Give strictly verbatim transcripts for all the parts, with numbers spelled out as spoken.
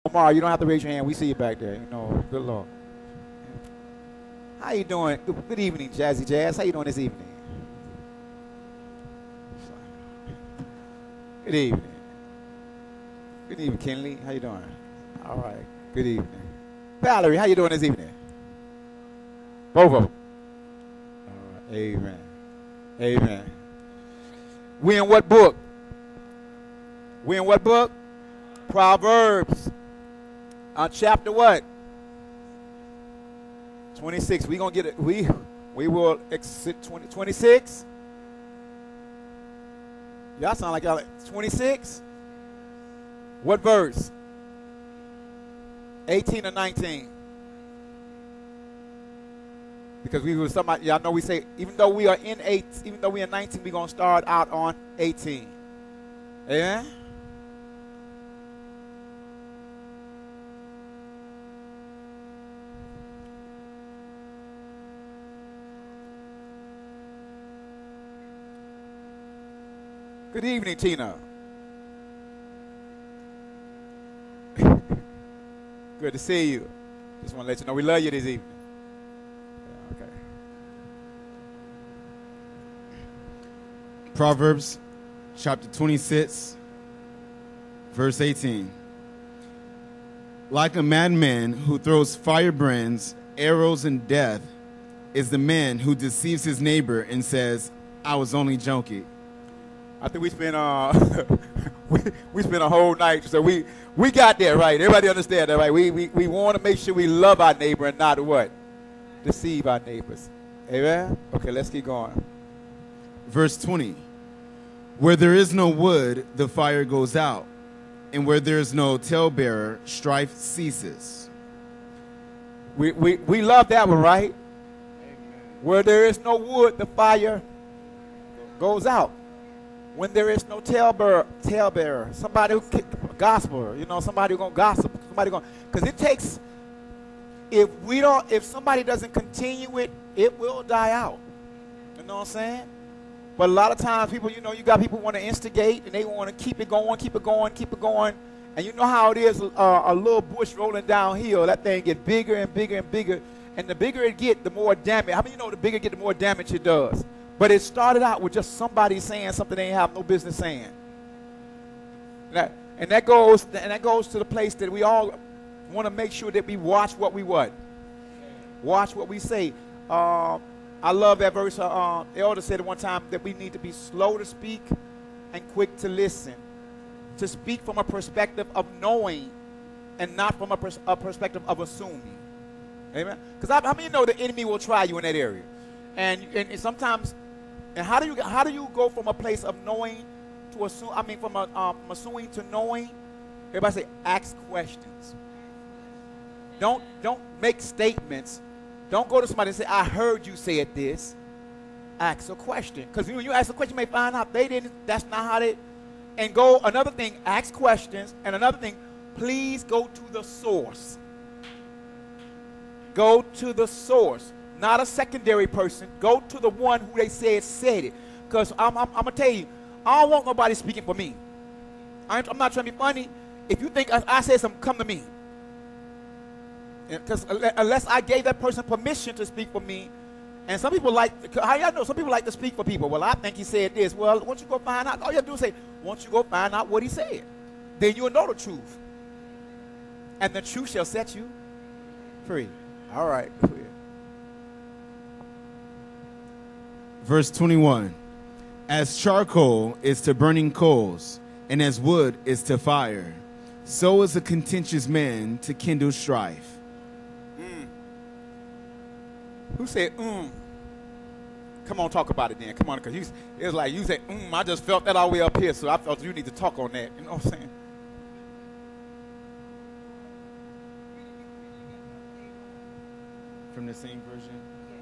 Omar, you don't have to raise your hand. We see you back there. You know, good Lord. How you doing? Good, good evening, Jazzy Jazz. How you doing this evening? Good evening. Good evening, Kenley. How you doing? All right. Good evening. Valerie, how you doing this evening? Both of them. All right. Amen. Amen. We in what book? We in what book? Proverbs. On chapter what? twenty-six. We gonna get it. We we will exit twenty, twenty-six. Y'all sound like y'all like twenty-six. What verse? eighteen or nineteen? Because we were somebody, y'all know we say, even though we are in eight, even though we are nineteen, we're gonna start out on eighteen. Amen? Good evening, Tina. Good to see you. Just want to let you know we love you this evening. Yeah, okay. Proverbs chapter twenty-six, verse eighteen. Like a madman who throws firebrands, arrows, and death is the man who deceives his neighbor and says, I was only joking. I think we spent uh we, we spent a whole night, so we we got that right. Everybody understand that, right? We we, we want to make sure we love our neighbor and not what? Deceive our neighbors. Amen? Okay, let's keep going. Verse twenty. Where there is no wood, the fire goes out, and where there is no talebearer, strife ceases. We we, we love that one, right? Amen. Where there is no wood, the fire goes out. When there is no talebearer, talebearer, somebody who gospel, you know, somebody who gonna gossip, somebody gonna, because it takes. If we don't, if somebody doesn't continue it, it will die out. You know what I'm saying? But a lot of times, people, you know, you got people want to instigate and they want to keep it going, keep it going, keep it going, and you know how it is. Uh, a little bush rolling downhill, that thing get bigger and bigger and bigger, and the bigger it get, the more damage. How many you know the bigger it get, the more damage it does? But it started out with just somebody saying something they have no business saying. And that, and that goes and that goes to the place that we all want to make sure that we watch what we what? Watch what we say. Uh, I love that verse. Uh, uh, Elder said at one time that we need to be slow to speak and quick to listen. To speak from a perspective of knowing and not from a, pers a perspective of assuming. Amen? Because how many know the enemy will try you in that area? And, and, and sometimes... And how do you how do you go from a place of knowing to assume? I mean, from a, um, assuming to knowing. Everybody say, ask questions. Don't don't make statements. Don't go to somebody and say, I heard you say it this. Ask a question, because when you ask a question, you may find out they didn't. That's not how they. And go another thing. Ask questions, and another thing. Please go to the source. Go to the source. Not a secondary person. Go to the one who they said said it. Because I'm, I'm, I'm going to tell you, I don't want nobody speaking for me. I I'm not trying to be funny. If you think I, I said something, come to me. Because unless I gave that person permission to speak for me, and some people like, how y'all know, some people like to speak for people. Well, I think he said this. Well, once you go find out, all you have to do is say, once you go find out what he said, then you'll know the truth. And the truth shall set you free. All right. Verse twenty-one, as charcoal is to burning coals, and as wood is to fire, so is a contentious man to kindle strife. Mm. Who said, mm? Come on, talk about it then. Come on, because it's like you said, mm, I just felt that all the way up here, so I felt you need to talk on that. You know what I'm saying? From the same version?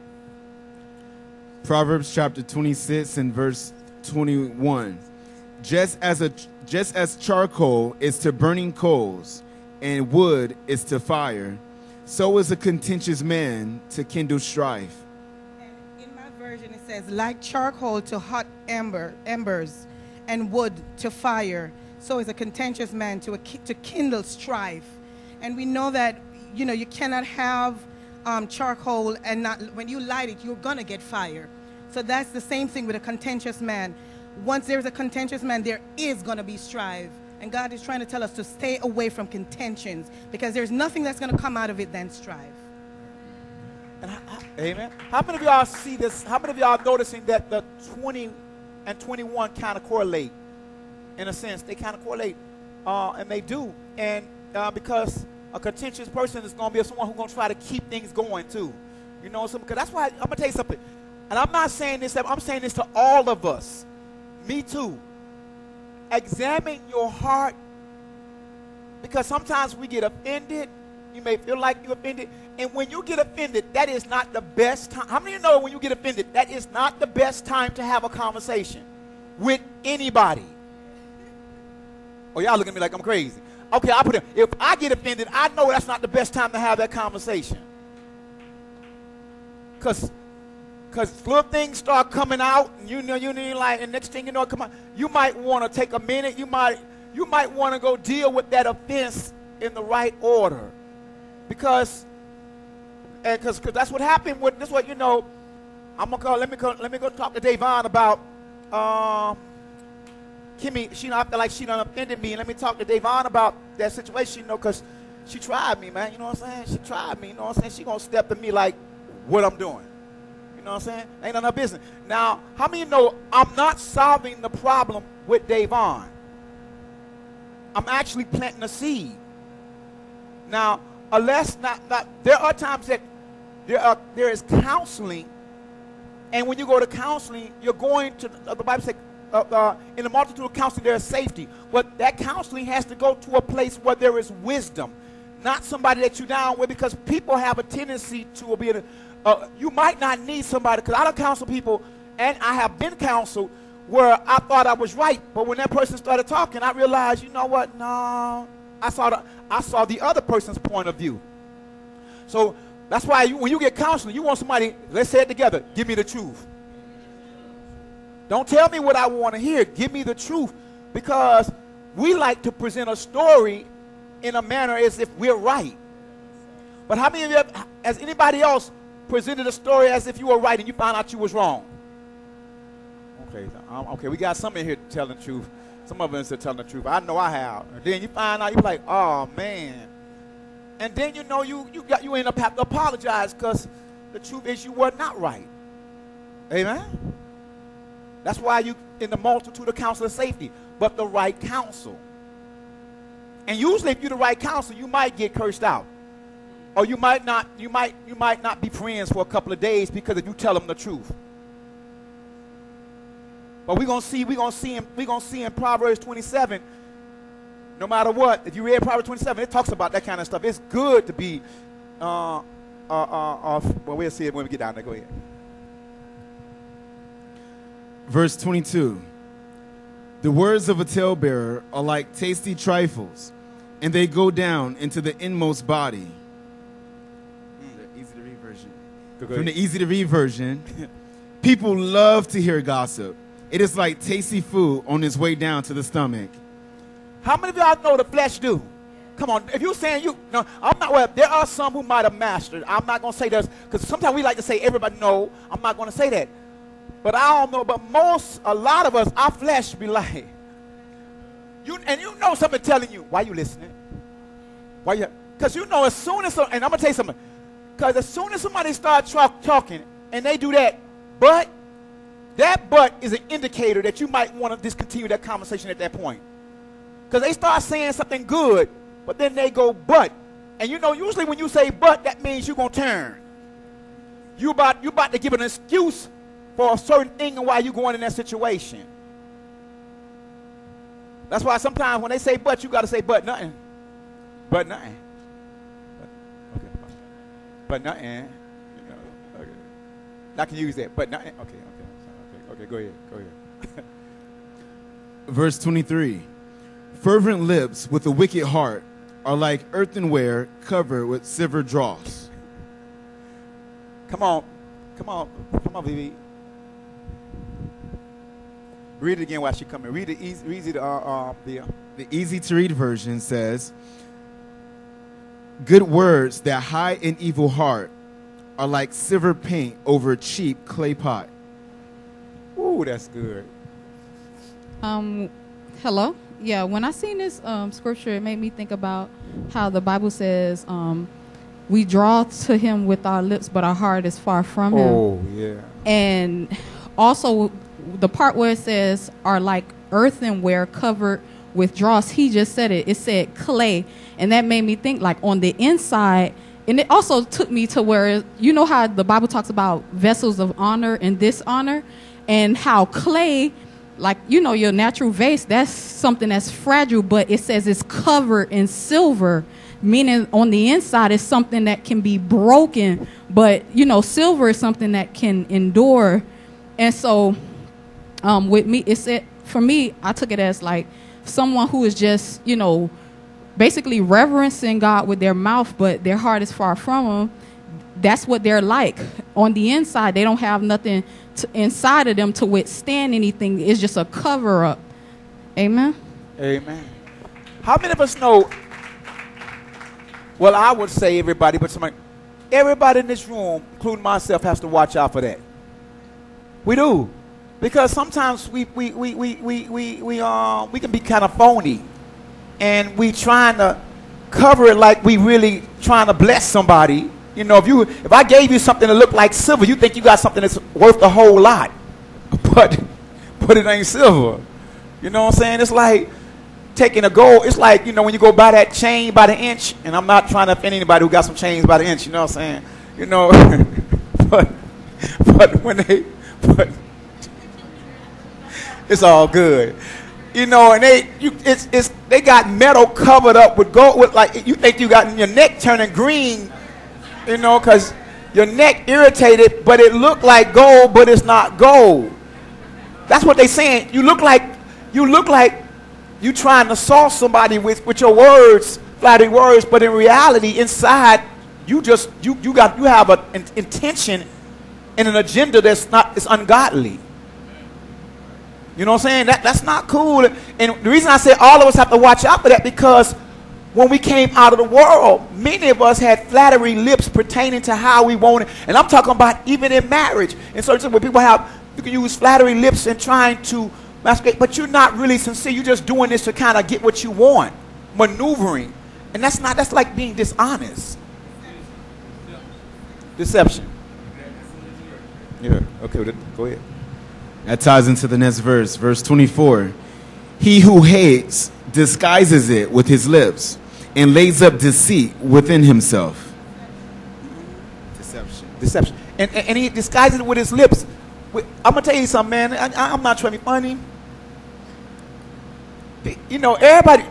Proverbs chapter twenty-six and verse twenty-one. Just as a just as charcoal is to burning coals and wood is to fire, so is a contentious man to kindle strife. And in my version it says, like charcoal to hot ember embers and wood to fire, so is a contentious man to a, to kindle strife. And we know that, you know, you cannot have um, charcoal and not, when you light it, you're going to get fire. So that's the same thing with a contentious man. Once there's a contentious man, there is going to be strife. And God is trying to tell us to stay away from contentions, because there's nothing that's going to come out of it than strife. And I, I, amen. How many of y'all see this? How many of y'all are noticing that the twenty and twenty-one kind of correlate? In a sense, they kind of correlate, uh, and they do. And uh, because a contentious person is going to be someone who's going to try to keep things going too. You know, so because that's why I'm going to tell you something. And I'm not saying this, I'm saying this to all of us. Me too. Examine your heart, because sometimes we get offended. You may feel like you're offended. And when you get offended, that is not the best time. How many of you know when you get offended, that is not the best time to have a conversation with anybody? Oh, y'all look at me like I'm crazy. Okay, I'll put it. If I get offended, I know that's not the best time to have that conversation. Because Because little things start coming out, and you know, you know, like, and next thing you know, come on, you might want to take a minute. You might, you might want to go deal with that offense in the right order, because, and because, because that's what happened with this. What you know, I'm gonna go. Let me go. Let me go talk to Davon about, um, Kimmy. She, I feel like she done offended me, and let me talk to Davon about that situation. You know, because she tried me, man. You know what I'm saying? She tried me. You know what I'm saying? She gonna step to me like what I'm doing. You know what I'm saying? Ain't none of her business. Now, how many of you know I'm not solving the problem with Davon? I'm actually planting a seed. Now, unless not, not there are times that there are there is counseling, and when you go to counseling, you're going to uh, the Bible says uh, uh, in the multitude of counseling there is safety. But that counseling has to go to a place where there is wisdom, not somebody that you're down with, because people have a tendency to be able to. Uh, you might not need somebody, because I don't counsel people, and I have been counseled where I thought I was right, but when that person started talking, I realized, you know what? No, I saw the I saw the other person's point of view. So that's why you, when you get counseling, you want somebody. Let's say it together. Give me the truth. Don't tell me what I want to hear. Give me the truth, because we like to present a story in a manner as if we're right. But how many of you, have, has anybody else presented a story as if you were right and you found out you was wrong? Okay, um, okay, we got some in here telling the truth. Some of us are telling the truth. I know I have. And then you find out, you're like, oh man. And then you know you you got you end up having to apologize, because the truth is you were not right. Amen. That's why you in the multitude of counsel of safety, but the right counsel. And usually, if you're the right counsel, you might get cursed out. Or you might not, you might, you might not be friends for a couple of days, because if you tell them the truth. But we're gonna see, we're gonna see in, we're gonna see in Proverbs twenty-seven. No matter what, if you read Proverbs twenty-seven, it talks about that kind of stuff. It's good to be, uh, uh, uh, uh well, we'll see it when we get down there. Go ahead. Verse twenty-two. The words of a talebearer are like tasty trifles, and they go down into the inmost body. Easy to read version. Go, go From the easy to read version, people love to hear gossip. It is like tasty food on its way down to the stomach. How many of y'all know the flesh do? Come on, if you're saying you, no, I'm not, well, there are some who might have mastered. I'm not going to say this, because sometimes we like to say everybody, no, I'm not going to say that. But I don't know, but most, a lot of us, our flesh be like, you, and you know something telling you, why you listening? Why you, because you know as soon as, and I'm going to tell you something, because as soon as somebody starts talk, talking, and they do that, but, that but is an indicator that you might want to discontinue that conversation at that point. Because they start saying something good, but then they go, but. And you know, usually when you say but, that means you're going to turn. You about, you about to give an excuse for a certain thing and why you're going in that situation. That's why sometimes when they say but, you got to say but nothing. But nothing. But, okay. But nothing. You know, okay. I can use that. But nothing. Okay, okay. Okay, okay, go ahead. Go ahead. Verse twenty-three. Fervent lips with a wicked heart are like earthenware covered with silver dross. Come on. Come on. Come on, Vivi. Read it again while she coming. Read it easy. Read it. Uh, uh, the, uh, The easy to read version says, Good words that hide an evil heart are like silver paint over a cheap clay pot. Ooh, that's good. Um, hello. Yeah, when I seen this um, scripture, it made me think about how the Bible says um, we draw to him with our lips, but our heart is far from him. Oh, yeah. And also the part where it says are like earthenware covered with dross. He just said it. It said clay. And that made me think like on the inside. And it also took me to where, you know how the Bible talks about vessels of honor and dishonor, and how clay, like, you know, your natural vase, that's something that's fragile, but it says it's covered in silver, meaning on the inside is something that can be broken, but, you know, silver is something that can endure. And so um, with me, it said, for me, I took it as like someone who is just, you know, basically reverencing God with their mouth, but their heart is far from him. That's what they're like. On the inside, they don't have nothing to, inside of them to withstand anything. It's just a cover-up. Amen? Amen. How many of us know, well, I would say everybody, but somebody, everybody in this room, including myself, has to watch out for that. We do. Because sometimes we, we, we, we, we, we, we, um, we can be kind of phony. And we trying to cover it like we really trying to bless somebody. You know, if you if I gave you something that looked like silver, you think you got something that's worth a whole lot. But but it ain't silver. You know what I'm saying? It's like taking a gold. It's like, you know, when you go buy that chain by the inch, and I'm not trying to offend anybody who got some chains by the inch, you know what I'm saying? You know, but but when they but it's all good. You know, and they you it's it's they got metal covered up with gold, with like you think you got your neck turning green. You know, because your neck irritated, but it looked like gold, but it's not gold. That's what they saying. You look like you look like you trying to solve somebody with, with your words, flattery words, but in reality, inside, you just you you got you have an intention and an agenda that's not it's ungodly. You know what I'm saying? That that's not cool. And the reason I say all of us have to watch out for that, because when we came out of the world, many of us had flattery lips pertaining to how we wanted. And I'm talking about even in marriage. And so when people have, you can use flattery lips and trying to masquerade, but you're not really sincere. You're just doing this to kind of get what you want, maneuvering. And that's not, that's like being dishonest. Deception. Yeah, okay, go ahead. That ties into the next verse, verse twenty-four. He who hates disguises it with his lips and lays up deceit within himself. Deception. Deception. And, and, and he disguises it with his lips. I'm going to tell you something, man. I, I'm not trying to be funny. You know, everybody,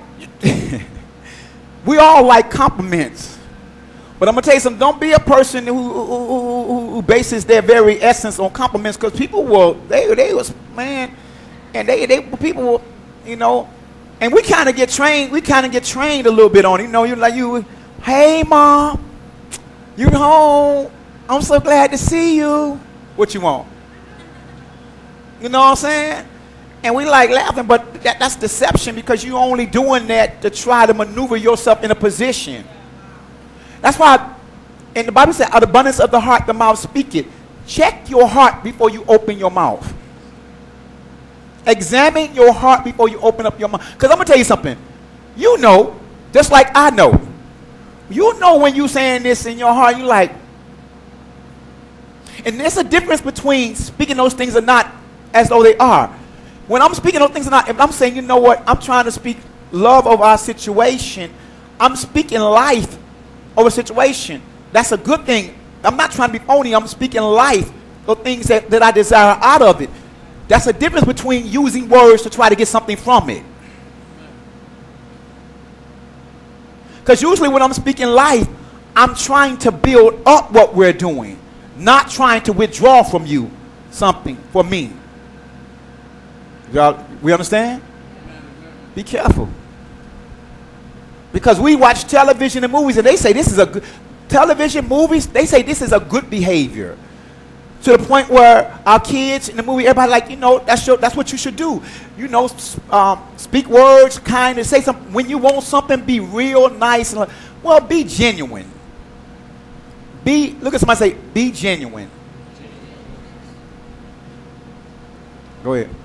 we all like compliments. But I'm going to tell you something. Don't be a person who, who, who, who bases their very essence on compliments, because people will, they, they was, man, and they, they people will, you know, and we kind of get trained. We kind of get trained a little bit on it. You know, you're like, you, hey, Mom, you home. I'm so glad to see you. What you want? You know what I'm saying? And we like laughing, but that, that's deception, because you're only doing that to try to maneuver yourself in a position. That's why, and the Bible said, out of the abundance of the heart, the mouth speaketh. Check your heart before you open your mouth. Examine your heart before you open up your mouth. Because I'm going to tell you something. You know, just like I know. You know when you're saying this in your heart, you're like, and there's a difference between speaking those things or not as though they are. When I'm speaking those things or not, if I'm saying, you know what, I'm trying to speak love of our situation, I'm speaking life over situation. That's a good thing. I'm not trying to be phony. I'm speaking life, the things that, that I desire out of it. That's a difference between using words to try to get something from it. Because usually when I'm speaking life, I'm trying to build up what we're doing, not trying to withdraw from you something for me. Y'all, we understand? Be careful. Because we watch television and movies, and they say this is a good television movies. They say this is a good behavior, to the point where our kids in the movie, everybody like, you know, that's your, that's what you should do. You know, um, speak words, kind, and say something. When you want something, be real nice. Well, be genuine. Be, look at somebody say, be genuine. Go ahead.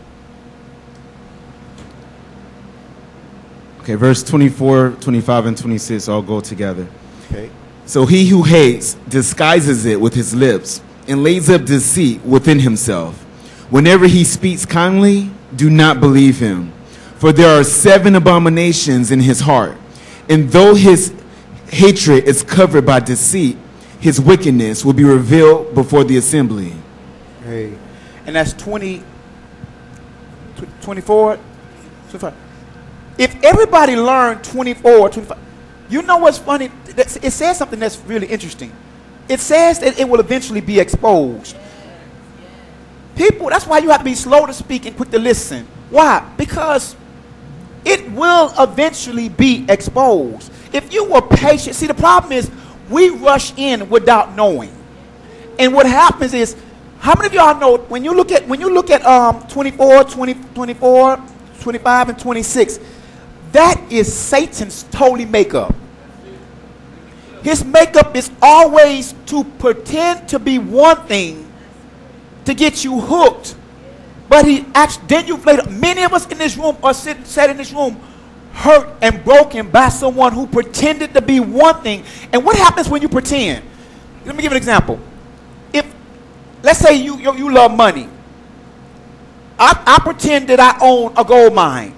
Okay, verse twenty-four, twenty-five, and twenty-six all go together. Okay. So he who hates disguises it with his lips and lays up deceit within himself. Whenever he speaks kindly, do not believe him. For there are seven abominations in his heart. And though his hatred is covered by deceit, his wickedness will be revealed before the assembly. Hey. And that's twenty, twenty-four, twenty-five. If everybody learned twenty-four, twenty-five, you know what's funny? It says something that's really interesting. It says that it will eventually be exposed. People, that's why you have to be slow to speak and quick to listen. Why? Because it will eventually be exposed. If you were patient, see, the problem is we rush in without knowing. And what happens is, how many of y'all know when you look at when you look at um twenty-four, twenty, twenty-four, twenty-five, and twenty-six, that is Satan's totally makeup. His makeup is always to pretend to be one thing to get you hooked. But he actually, then you've later, many of us in this room are sitting, sat in this room hurt and broken by someone who pretended to be one thing. And what happens when you pretend? Let me give an example. If, let's say you, you, you love money. I, I pretend that I own a gold mine.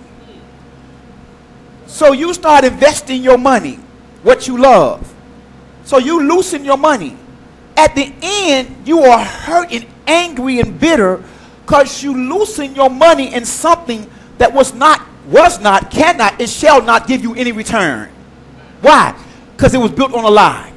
So you start investing your money, what you love. So you loosen your money. At the end, you are hurt and angry and bitter because you loosen your money in something that was not, was not, cannot, and shall not give you any return. Why? Because it was built on a lie.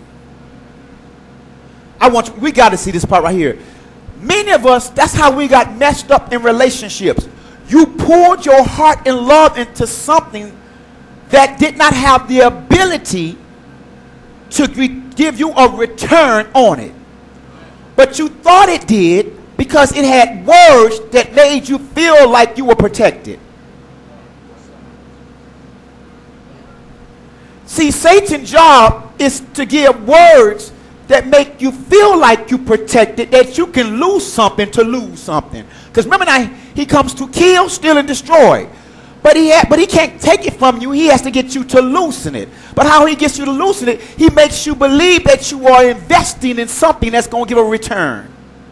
I want you, we got to see this part right here. Many of us, that's how we got messed up in relationships. You poured your heart and love into something that did not have the ability to give you a return on it. But you thought it did because it had words that made you feel like you were protected. See, Satan's job is to give words that make you feel like you protected, that you can lose something to lose something. Because remember now, he comes to kill, steal, and destroy. But he, ha but he can't take it from you. He has to get you to loosen it. But how he gets you to loosen it, he makes you believe that you are investing in something that's going to give a return.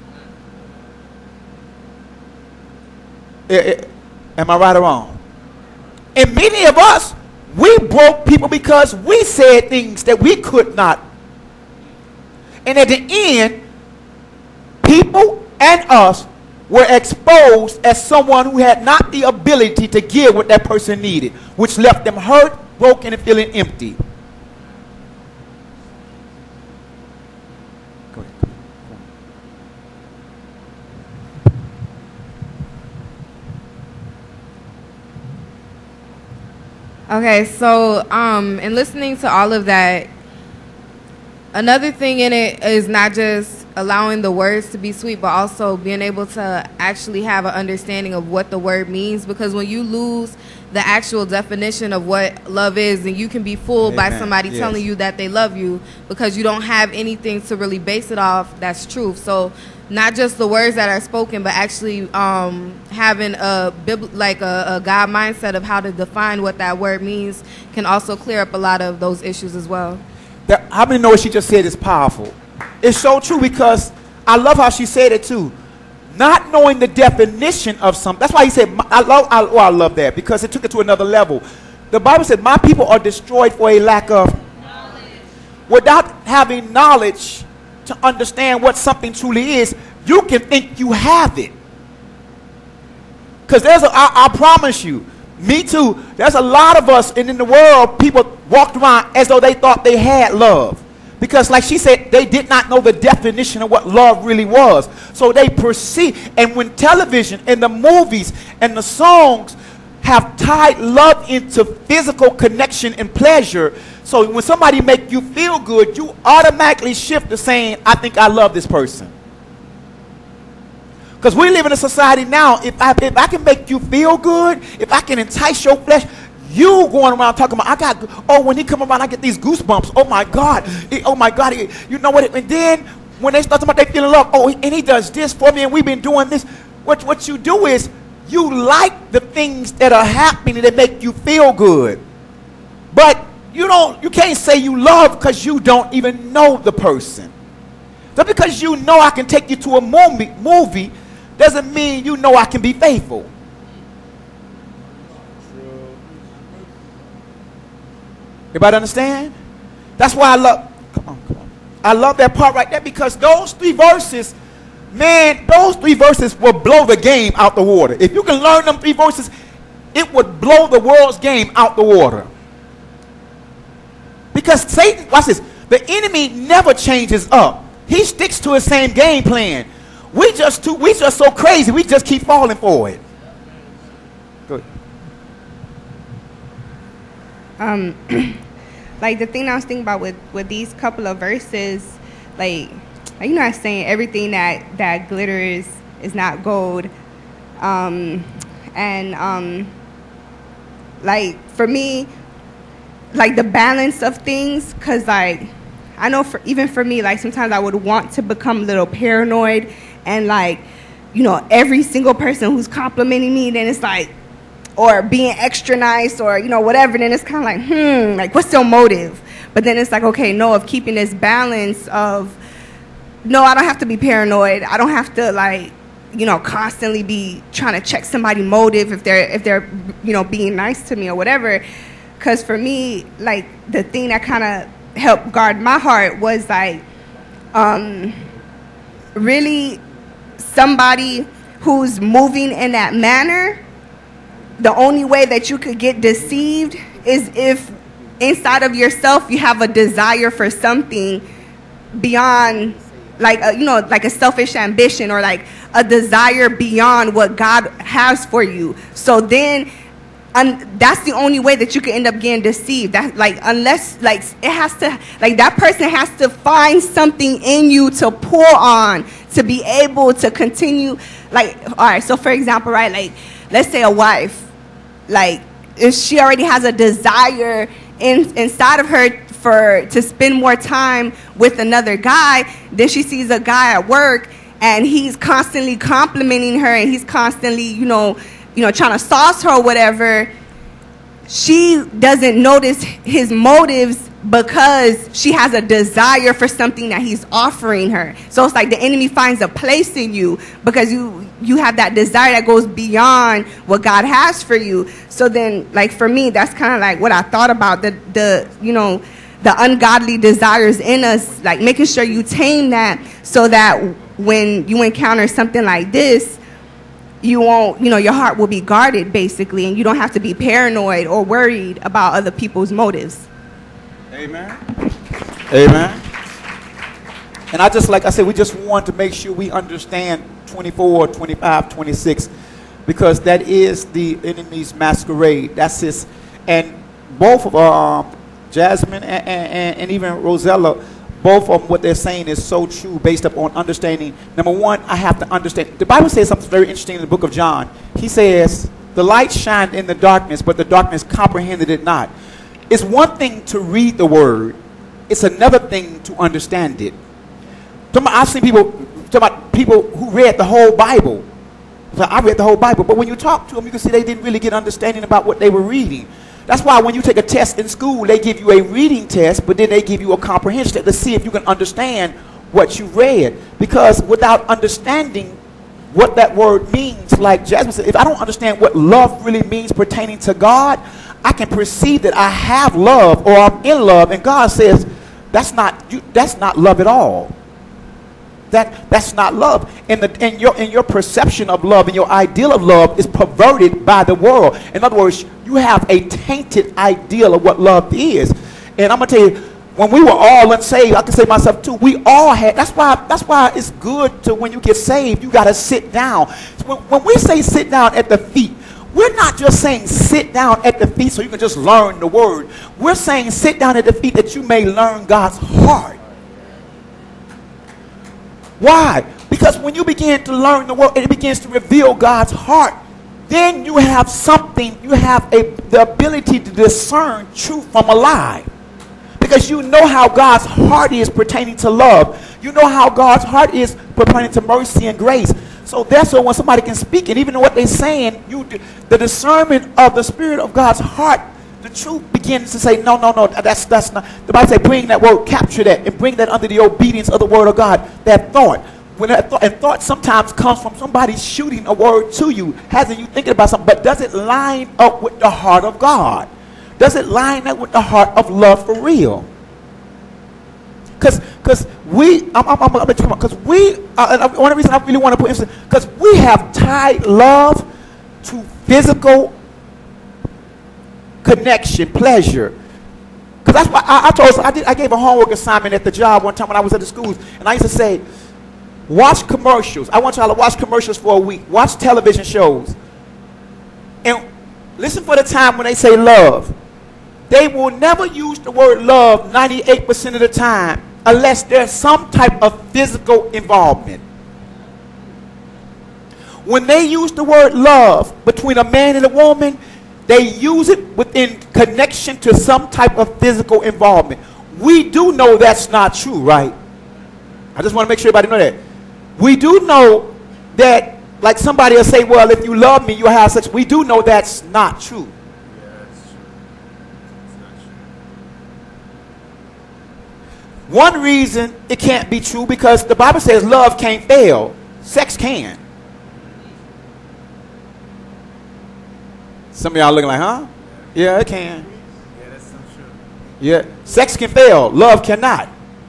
It, it, am I right or wrong? And many of us, we broke people because we said things that we could not. And at the end, people and us were exposed as someone who had not the ability to give what that person needed, which left them hurt, broken, and feeling empty. Go ahead. Okay, so um, in listening to all of that, another thing in it is not just allowing the words to be sweet, but also being able to actually have an understanding of what the word means. Because when you lose the actual definition of what love is, then you can be fooled Amen. By somebody yes. telling you that they love you because you don't have anything to really base it off that's truth. So not just the words that are spoken, but actually um, having a bib like a, a God mindset of how to define what that word means can also clear up a lot of those issues as well. That, how many know what she just said is powerful? It's so true because I love how she said it too. Not knowing the definition of something. That's why he said, I love, I, oh, I love that because it took it to another level. The Bible said, my people are destroyed for a lack of knowledge. Without having knowledge to understand what something truly is, you can think you have it. Because there's a, I, I promise you, me too, there's a lot of us and in the world, people walked around as though they thought they had love. Because like she said, they did not know the definition of what love really was. So they perceive, and when television and the movies and the songs have tied love into physical connection and pleasure, so when somebody make you feel good, you automatically shift to saying, I think I love this person. Because we live in a society now, if I, if I can make you feel good, if I can entice your flesh, You going around talking about, I got, oh, when he come around, I get these goosebumps. Oh, my God. He- oh, my God. He- you know what? And then when they start talking about they feeling love, oh, and he does this for me, and we've been doing this. What, what you do is you like the things that are happening that make you feel good. But you don't, you can't say you love because you don't even know the person. Just because you know I can take you to a movie, movie doesn't mean you know I can be faithful. Everybody understand? That's why I love, come on, come on. I love that part right there because those three verses, man, those three verses will blow the game out the water. If you can learn them three verses, it would blow the world's game out the water. Because Satan, watch this, the enemy never changes up. He sticks to his same game plan. We just too, we just so crazy, we just keep falling for it. Good. Um, like the thing I was thinking about with, with these couple of verses, like, like you know, I was saying everything that, that glitters is not gold. Um, and um, like for me, like the balance of things, cause like I know for even for me, like sometimes I would want to become a little paranoid and like, you know, every single person who's complimenting me, then it's like, or being extra nice or, you know, whatever, then it's kind of like, hmm, like what's your motive? But then it's like, okay, no, of keeping this balance of, no, I don't have to be paranoid. I don't have to like, you know, constantly be trying to check somebody's motive if they're, if they're, you know, being nice to me or whatever. Because for me, like the thing that kind of helped guard my heart was like, um, really somebody who's moving in that manner, the only way that you could get deceived is if inside of yourself you have a desire for something beyond, like a, you know, like a selfish ambition or like a desire beyond what God has for you. So then, and that's the only way that you can end up getting deceived. That like unless like it has to like that person has to find something in you to pull on to be able to continue. Like, all right, so for example, right, like let's say a wife, like if she already has a desire in inside of her for to spend more time with another guy, then she sees a guy at work and he's constantly complimenting her and he's constantly, you know, you know, trying to sauce her or whatever. She doesn't notice his motives because she has a desire for something that he's offering her. So it's like the enemy finds a place in you because you you have that desire that goes beyond what God has for you. So then, like for me, that's kind of like what I thought about the the you know the ungodly desires in us, like making sure you tame that so that when you encounter something like this, you won't, you know, your heart will be guarded basically, and you don't have to be paranoid or worried about other people's motives. Amen. Amen. And I just, like I said, we just want to make sure we understand twenty-four, twenty-five, twenty-six, because that is the enemy's masquerade. That's his, and both of uh, Jasmine and, and, and even Rosella, both of them, what they're saying is so true based upon understanding. Number one, I have to understand. The Bible says something very interesting in the book of John. He says, the light shined in the darkness, but the darkness comprehended it not. It's one thing to read the word. It's another thing to understand it. I've seen people, talking about people who read the whole Bible. So I read the whole Bible, but when you talk to them, you can see they didn't really get understanding about what they were reading. That's why when you take a test in school, they give you a reading test, but then they give you a comprehension test to see if you can understand what you read. Because without understanding what that word means, like Jasmine said, if I don't understand what love really means pertaining to God, I can perceive that I have love or I'm in love, and God says that's not you, that's not love at all. That that's not love. And the and your in your perception of love and your ideal of love is perverted by the world. In other words, you have a tainted ideal of what love is. And I'm gonna tell you, when we were all unsaved, I can say myself too, we all had, that's why that's why it's good to, when you get saved, you gotta sit down. When, when we say sit down at the feet, we're not just saying sit down at the feet so you can just learn the word. We're saying sit down at the feet that you may learn God's heart. Why? Because when you begin to learn the word, it begins to reveal God's heart then you have something, you have a, the ability to discern truth from a lie. Because you know how God's heart is pertaining to love. You know how God's heart is pertaining to mercy and grace. So that's why when somebody can speak, and even what they're saying, you the discernment of the Spirit of God's heart, the truth begins to say, no, no, no, that's that's not. The Bible says, bring that word, capture that, and bring that under the obedience of the word of God. That thought, when that thought, and thought sometimes comes from somebody shooting a word to you, hasn't you thinking about something, but does it line up with the heart of God? Does it line up with the heart of love for real? Because because we, I'm, I'm, I'm, I'm because we, uh, and one reason I really want to put in, because we have tied love to physical connection, pleasure. Because that's why I, I told, I did, I gave a homework assignment at the job one time when I was at the schools, and I used to say, watch commercials. I want y'all to watch commercials for a week. Watch television shows, and listen for the time when they say love. They will never use the word love ninety-eight percent of the time unless there's some type of physical involvement. When they use the word love between a man and a woman, they use it within connection to some type of physical involvement. We do know that's not true, right? I just want to make sure everybody know that. We do know that, like somebody will say, well, if you love me, you'll have sex. We do know that's not true. One reason it can't be true because the Bible says love can't fail. Sex can. Some of y'all looking like, huh? Yeah, it can. Yeah, that's so true. Yeah, sex can fail. Love cannot.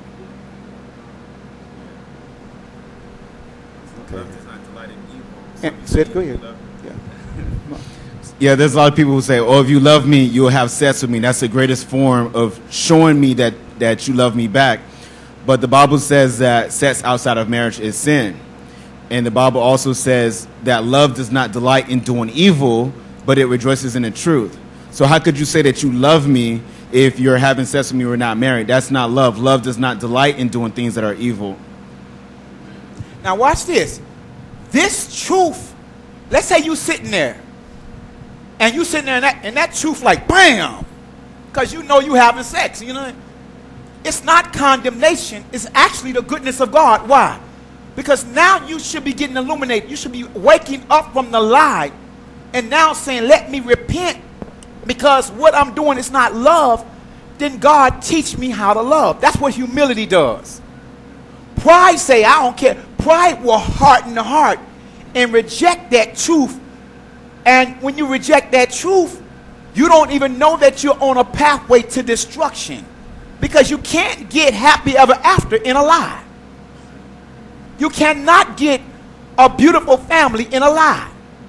Love does not delight in evil. And, so go ahead. Yeah. Yeah, there's a lot of people who say, oh, if you love me, you'll have sex with me. That's the greatest form of showing me that, that you love me back. But the Bible says that sex outside of marriage is sin. And the Bible also says that love does not delight in doing evil, but it rejoices in the truth. So how could you say that you love me if you're having sex with me or not married? That's not love. Love does not delight in doing things that are evil. Now watch this. This truth, let's say you sitting there, and you sitting there and that, and that truth like, bam, because you know you having sex, you know. It's not condemnation. It's actually the goodness of God. Why? Because now you should be getting illuminated. You should be waking up from the lie and now saying, let me repent because what I'm doing is not love. Then God teach me how to love. That's what humility does. Pride say, I don't care. Pride will harden the heart and reject that truth. And when you reject that truth, you don't even know that you're on a pathway to destruction. Because you can't get happy ever after in a lie. You cannot get a beautiful family in a lie.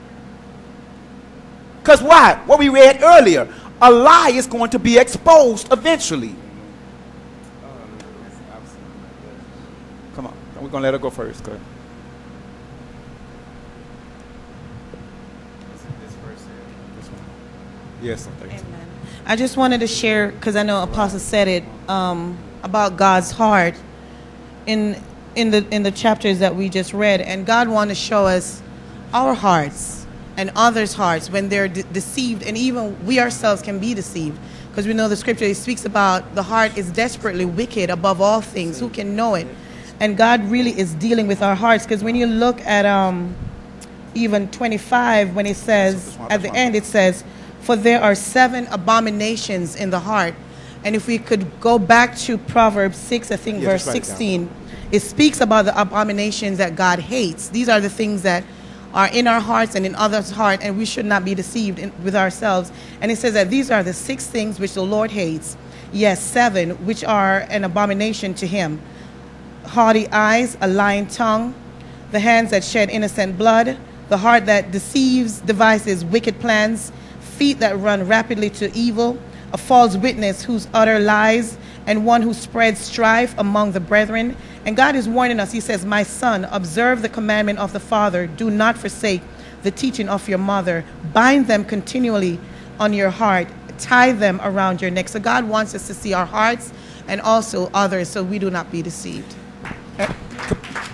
Because why? What we read earlier, a lie is going to be exposed eventually. Come on, we're going to let her go first. Go ahead. Yes, thank you. I just wanted to share, because I know Apostle said it, um, about God's heart in in the in the chapters that we just read. And God wants to show us our hearts and others' hearts when they're de deceived. And even we ourselves can be deceived. Because we know the scripture, it speaks about the heart is desperately wicked above all things. Who can know it? And God really is dealing with our hearts. Because when you look at um, even twenty-five, when it says, at the end it says, for there are seven abominations in the heart. And if we could go back to Proverbs six, I think, yeah, verse sixteen, it, it speaks about the abominations that God hates. These are the things that are in our hearts and in others' heart, and we should not be deceived in, with ourselves. And it says that these are the six things which the Lord hates. Yes, seven, which are an abomination to him. Haughty eyes, a lying tongue, the hands that shed innocent blood, the heart that deceives, devises wicked plans, feet that run rapidly to evil, a false witness whose utter lies, and one who spreads strife among the brethren. And God is warning us. He says, my son, observe the commandment of the Father. Do not forsake the teaching of your mother. Bind them continually on your heart. Tie them around your neck. So God wants us to see our hearts and also others so we do not be deceived. And,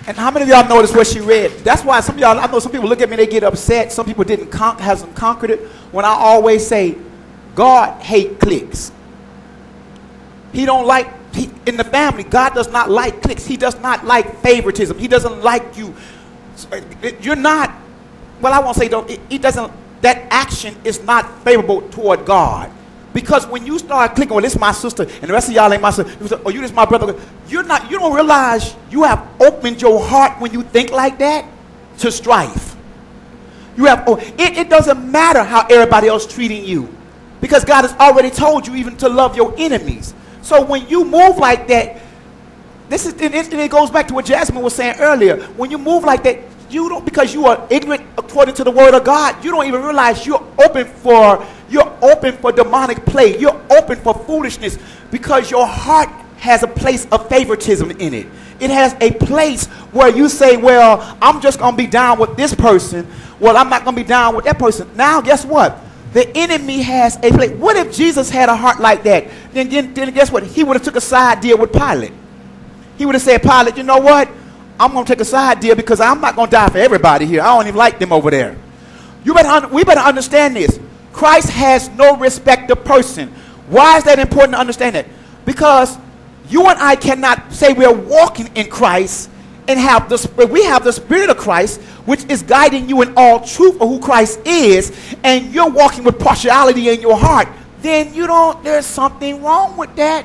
And how many of y'all noticed what she read? That's why some of y'all, I know some people look at me, they get upset. Some people didn't con- hasn't conquered it. When I always say, God hate cliques. He don't like, he, in the family, God does not like cliques. He does not like favoritism. He doesn't like you. You're not, well, I won't say don't, he doesn't, that action is not favorable toward God. Because when you start clicking, well, this is my sister, and the rest of y'all ain't my sister, or you this my brother, you're not, you don't realize you have opened your heart when you think like that to strife. You have, oh, it, it doesn't matter how everybody else treating you, because God has already told you even to love your enemies. So when you move like that, this is, and it, it goes back to what Jasmine was saying earlier. When you move like that, you don't, because you are ignorant according to the word of God, you don't even realize you're open for, you're open for demonic play. You're open for foolishness because your heart has a place of favoritism in it. It has a place where you say, well, I'm just going to be down with this person. Well, I'm not going to be down with that person. Now, guess what? The enemy has a place. What if Jesus had a heart like that? Then, then, then guess what? He would have took a side deal with Pilate. He would have said, Pilate, you know what? I'm going to take a side deal because I'm not going to die for everybody here. I don't even like them over there. You better, we better understand this. Christ has no respect of person. Why is that important to understand that? Because you and I cannot say we're walking in Christ and have the, we have the Spirit of Christ, which is guiding you in all truth of who Christ is, and you're walking with partiality in your heart. Then you don't, there's something wrong with that.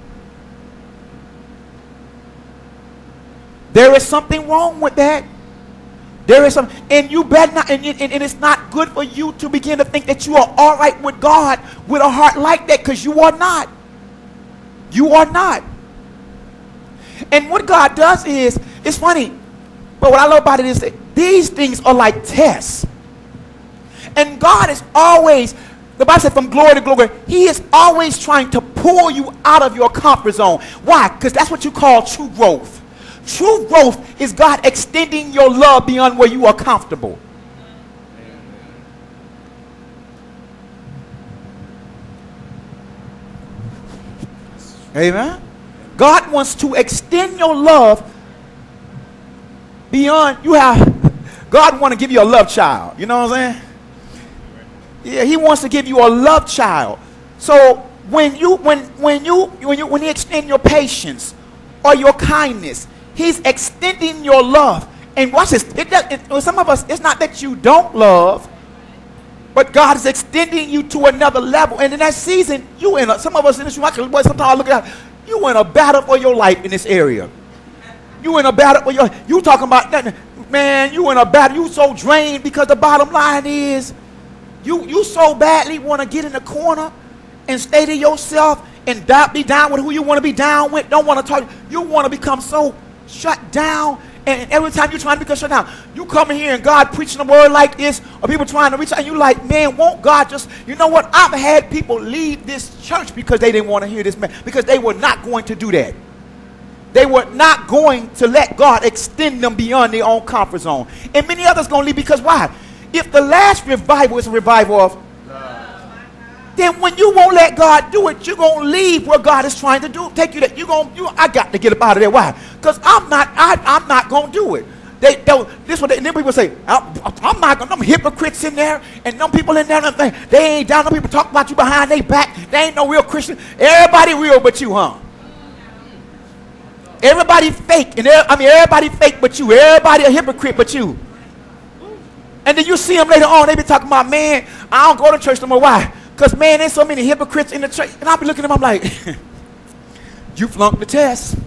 There is something wrong with that. There is some, and you better not, and, and, and it's not good for you to begin to think that you are all right with God with a heart like that, because you are not. You are not. And what God does is, it's funny, but what I love about it is that these things are like tests. And God is always, the Bible said from glory to glory, he is always trying to pull you out of your comfort zone. Why? Because that's what you call true growth. True growth is God extending your love beyond where you are comfortable. Amen. God wants to extend your love beyond, you have, God want to give you a love child. You know what I'm saying? Yeah, he wants to give you a love child. So when you, when, when you, when you, when you extend your patience or your kindness, he's extending your love. And watch this. It does, it, some of us, it's not that you don't love, but God is extending you to another level. And in that season, you in a, some of us in this room, I can, sometimes I look at, you in a battle for your life in this area. You in a battle for your, you talking about, man, you in a battle, you so drained, because the bottom line is, you, you so badly want to get in the corner and stay to yourself and die, be down with who you want to be down with, don't want to talk, you want to become so shut down, and every time you're trying to become shut down, you come in here and God preaching a word like this, or people trying to reach out, and you like, man, won't God just, you know what, I've had people leave this church because they didn't want to hear this man, because they were not going to do that. They were not going to let God extend them beyond their own comfort zone. And many others going to leave because why? If the last revival is a revival of then when you won't let God do it, you're going to leave where God is trying to do, take you there. You're going, you, I got to get up out of there. Why? Because I'm not, I, I'm not going to do it. They, they, this what they, and then people say, I'm, I'm not going to, them hypocrites in there, and them people in there, they, they ain't down, them people talk about you behind their back. They ain't no real Christian. Everybody real but you, huh? Everybody fake, and I mean, everybody fake but you. Everybody a hypocrite but you. And then you see them later on, they be talking about, man, I don't go to church no more. Why? Because, man, there's so many hypocrites in the church. And I'll be looking at them, I'm like, you flunked the test.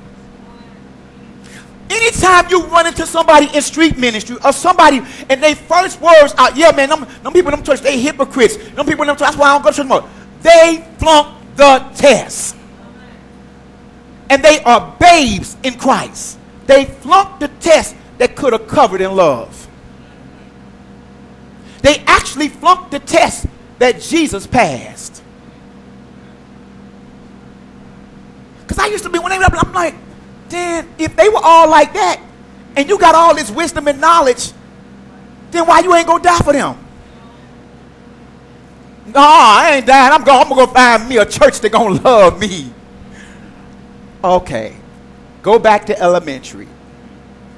Anytime you run into somebody in street ministry or somebody and they first words out, yeah, man, them, them people in them church, they hypocrites. Them people in them church, that's why I don't go to church anymore. They flunked the test. And they are babes in Christ. They flunked the test that could have covered in love. They actually flunked the test that Jesus passed. Because I used to be, when they were up, I'm like, Dan, if they were all like that, and you got all this wisdom and knowledge, then why you ain't gonna die for them? No, I ain't dying. I'm going, I'm gonna go find me a church that's gonna love me. Okay, go back to elementary.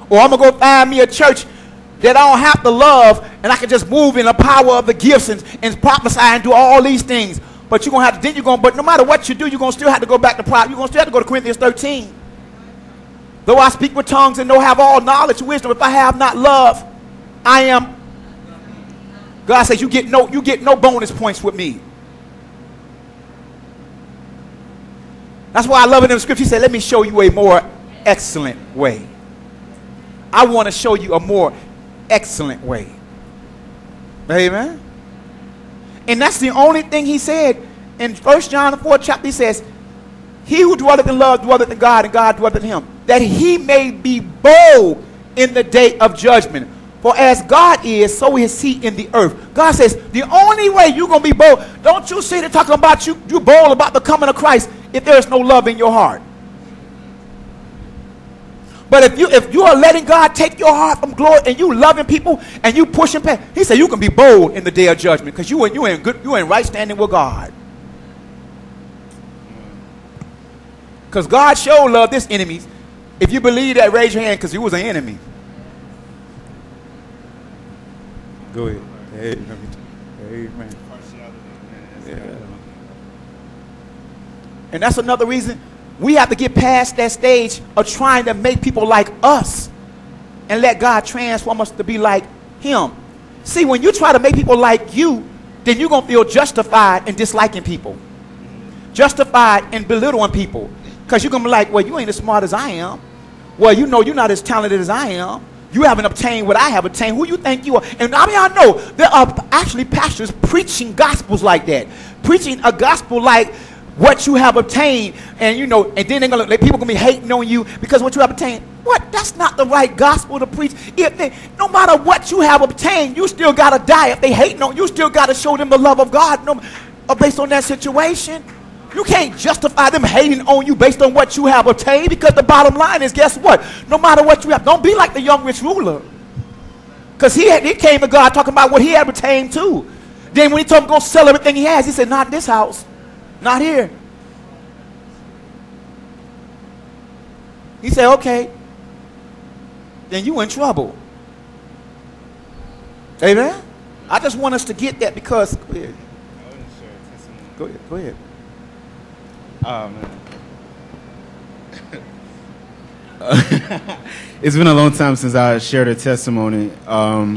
Or I'm going to go find me a church that I don't have to love, and I can just move in the power of the gifts and, and prophesy and do all these things. But you're going to have to, then you're going, but no matter what you do, you're going to still have to go back to pride. You're going to still have to go to Corinthians thirteen. Though I speak with tongues and don't have all knowledge, wisdom, if I have not love, I am. God says you get no, you get no bonus points with me. That's why I love it in the scripture. He said, let me show you a more excellent way. I want to show you a more excellent way. Amen. And that's the only thing he said in First John the fourth chapter. He says, he who dwelleth in love dwelleth in God, and God dwelleth in him, that he may be bold in the day of judgment. For as God is, so is he in the earth. God says, the only way you're going to be bold, don't you see they're talking about you, you bold about the coming of Christ if there is no love in your heart. But if you if you are letting God take your heart from glory and you loving people and you pushing past, he said you can be bold in the day of judgment because you you in good you in right standing with God. Because God showed love his enemies. If you believe that, raise your hand because he was an enemy. Go ahead. Amen. Amen. Yeah. And that's another reason we have to get past that stage of trying to make people like us and let God transform us to be like him. See, when you try to make people like you, then you're going to feel justified in disliking people. Justified in belittling people. Because you're going to be like, well, you ain't as smart as I am. Well, you know you're not as talented as I am. You haven't obtained what I have obtained. Who you think you are? And I mean, I know there are actually pastors preaching gospels like that. Preaching a gospel like what you have obtained, and you know, and then they're gonna, people gonna be hating on you because what you have obtained. What? That's not the right gospel to preach. If they, no matter what you have obtained, you still gotta die. If they hating on you, still gotta show them the love of God. No, uh, based on that situation, you can't justify them hating on you based on what you have obtained. Because the bottom line is, guess what? No matter what you have, don't be like the young rich ruler. Because he had, he came to God talking about what he had obtained too. Then when he told him to go sell everything he has, he said, "Not this house." Not here. He said, okay, then you in trouble. Amen? I just want us to get that because, go ahead. Go ahead, go ahead. Oh, man. It's been a long time since I shared a testimony. Um,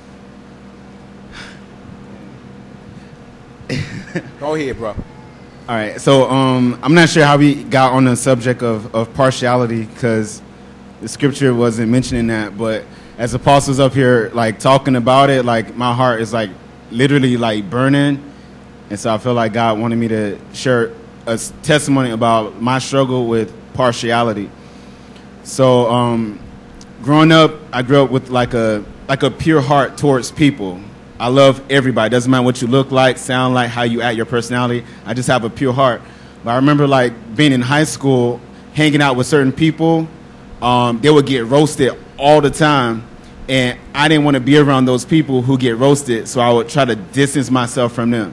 go ahead, bro. All right, so um, I'm not sure how we got on the subject of, of partiality because the scripture wasn't mentioning that, but as apostles up here, like, talking about it, like, my heart is, like, literally, like, burning, and so I feel like God wanted me to share a testimony about my struggle with partiality. So um, growing up, I grew up with, like, a like a pure heart towards people. I love everybody. Doesn't matter what you look like, sound like, how you act, your personality. I just have a pure heart. But I remember, like, being in high school, hanging out with certain people. Um, they would get roasted all the time. And I didn't want to be around those people who get roasted, so I would try to distance myself from them.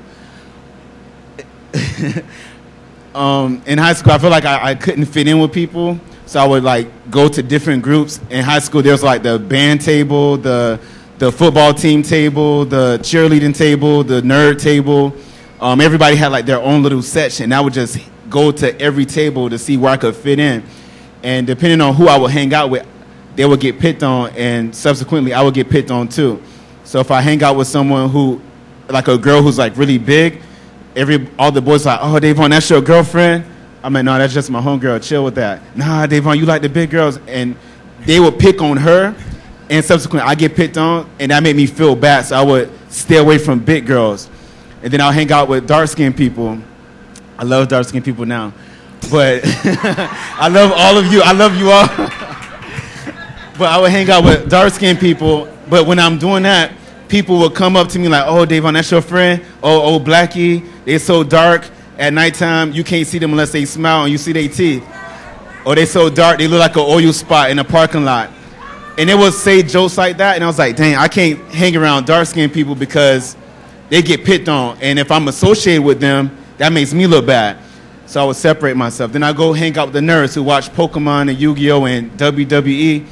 um, in high school, I feel like I, I couldn't fit in with people. So I would, like, go to different groups. In high school, there was, like, the band table, the... the football team table, the cheerleading table, the nerd table. Um, everybody had like their own little section. I would just go to every table to see where I could fit in. And depending on who I would hang out with, they would get picked on, and subsequently I would get picked on too. So if I hang out with someone who, like a girl who's like really big, every all the boys are like, "Oh, Davon, that's your girlfriend?" I'm like, "No, that's just my homegirl. Chill with that." "Nah, Davon, you like the big girls." And they would pick on her. And subsequently, I get picked on, and that made me feel bad, so I would stay away from big girls. And then I'll hang out with dark-skinned people. I love dark-skinned people now. But I love all of you. I love you all. But I would hang out with dark-skinned people. But when I'm doing that, people would come up to me like, "Oh, Davon, that's your friend? Oh, oh, Blackie, they're so dark. At nighttime, you can't see them unless they smile and you see their teeth. Or they're so dark, they look like an oil spot in a parking lot." And they would say jokes like that, and I was like, dang, I can't hang around dark-skinned people because they get picked on. And if I'm associated with them, that makes me look bad. So I would separate myself. Then I go hang out with the nerds who watch Pokemon and Yu-Gi-Oh! And W W E.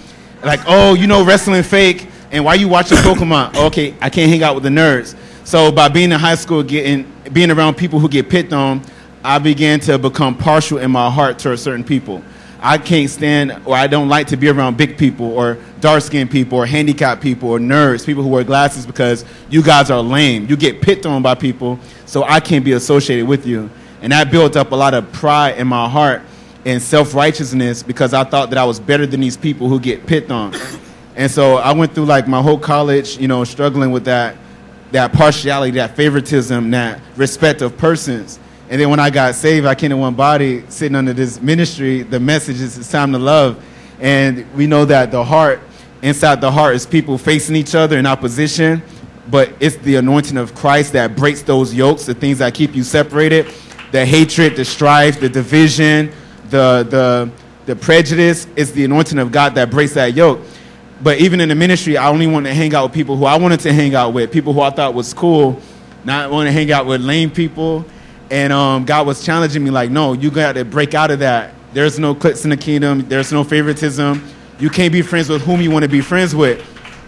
Like, oh, you know wrestling fake, and why you watching Pokemon? Okay, I can't hang out with the nerds. So by being in high school, getting being around people who get picked on, I began to become partial in my heart towards certain people. I can't stand, or I don't like to be around big people or dark-skinned people or handicapped people or nerds, people who wear glasses, because you guys are lame. You get picked on by people, so I can't be associated with you. And that built up a lot of pride in my heart and self-righteousness because I thought that I was better than these people who get picked on. And so I went through like my whole college, you know, struggling with that, that partiality, that favoritism, that respect of persons. And then when I got saved, I came in one body, sitting under this ministry. The message is it's time to love. And we know that the heart, inside the heart is people facing each other in opposition, but it's the anointing of Christ that breaks those yokes, the things that keep you separated, the hatred, the strife, the division, the, the, the prejudice. It's the anointing of God that breaks that yoke. But even in the ministry, I only wanted to hang out with people who I wanted to hang out with, people who I thought was cool, not want to hang out with lame people. And um, God was challenging me like, no, you got to break out of that. There's no cliques in the kingdom. There's no favoritism. You can't be friends with whom you want to be friends with.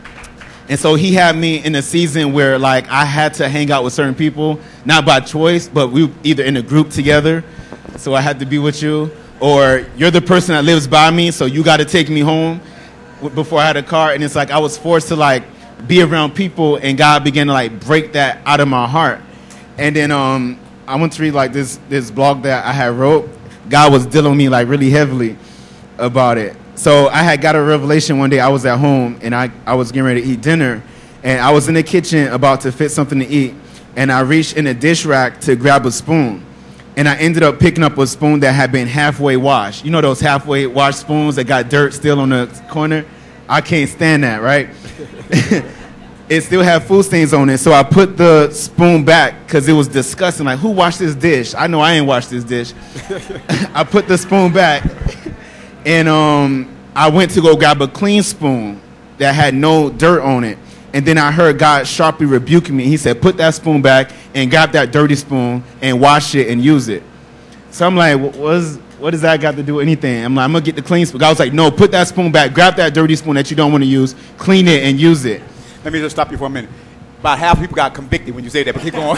And so he had me in a season where like I had to hang out with certain people, not by choice, but we were either in a group together, so I had to be with you, or you're the person that lives by me, so you got to take me home before I had a car. And it's like I was forced to like be around people, and God began to like break that out of my heart. And then um, I went to read like this this blog that I had wrote. God was dealing with me like really heavily about it. So I had got a revelation one day. I was at home and I, I was getting ready to eat dinner, and I was in the kitchen about to fit something to eat, and I reached in a dish rack to grab a spoon, and I ended up picking up a spoon that had been halfway washed. You know those halfway washed spoons that got dirt still on the corner? I can't stand that, right? It still had food stains on it, so I put the spoon back because it was disgusting. Like, who washed this dish? I know I ain't washed this dish. I put the spoon back, and um, I went to go grab a clean spoon that had no dirt on it. And then I heard God sharply rebuking me. He said, put that spoon back and grab that dirty spoon and wash it and use it. So I'm like, what, was, what does that got to do with anything? I'm like, I'm going to get the clean spoon. God was like, no, put that spoon back. Grab that dirty spoon that you don't want to use, clean it, and use it. Let me just stop you for a minute. About half the people got convicted when you say that, but keep going.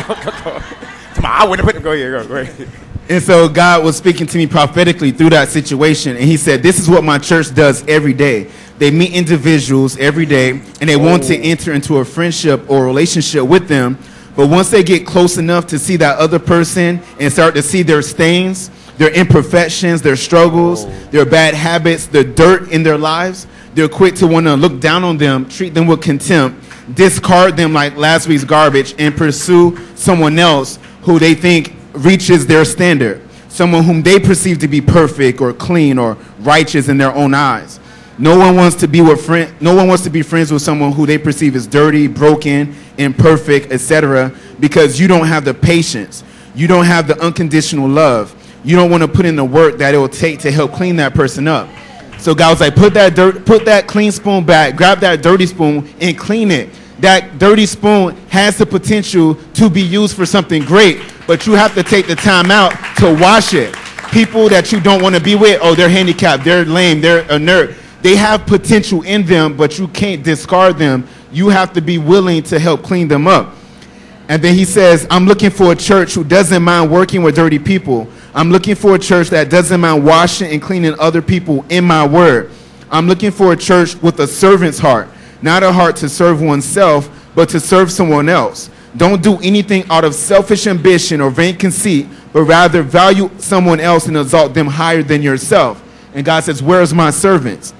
Come on, I wouldn't put them. Go ahead, go, go ahead. And so God was speaking to me prophetically through that situation, and he said, this is what my church does every day. They meet individuals every day, and they oh. want to enter into a friendship or relationship with them, but once they get close enough to see that other person and start to see their stains, their imperfections, their struggles, oh. their bad habits, the dirt in their lives, they're quick to want to look down on them, treat them with contempt, discard them like last week's garbage, and pursue someone else who they think reaches their standard, someone whom they perceive to be perfect or clean or righteous in their own eyes. No one wants to be with friend. No one wants to be friends with someone who they perceive as dirty, broken, imperfect, et cetera. Because you don't have the patience, you don't have the unconditional love. You don't want to put in the work that it will take to help clean that person up. So God was like, put that dirt, put that clean spoon back, grab that dirty spoon and clean it. That dirty spoon has the potential to be used for something great, but you have to take the time out to wash it. People that you don't want to be with, oh, they're handicapped, they're lame, they're inert. They have potential in them, but you can't discard them. You have to be willing to help clean them up. And then he says, I'm looking for a church who doesn't mind working with dirty people. I'm looking for a church that doesn't mind washing and cleaning other people in my word. I'm looking for a church with a servant's heart, not a heart to serve oneself, but to serve someone else. Don't do anything out of selfish ambition or vain conceit, but rather value someone else and exalt them higher than yourself. And God says, where's my servants?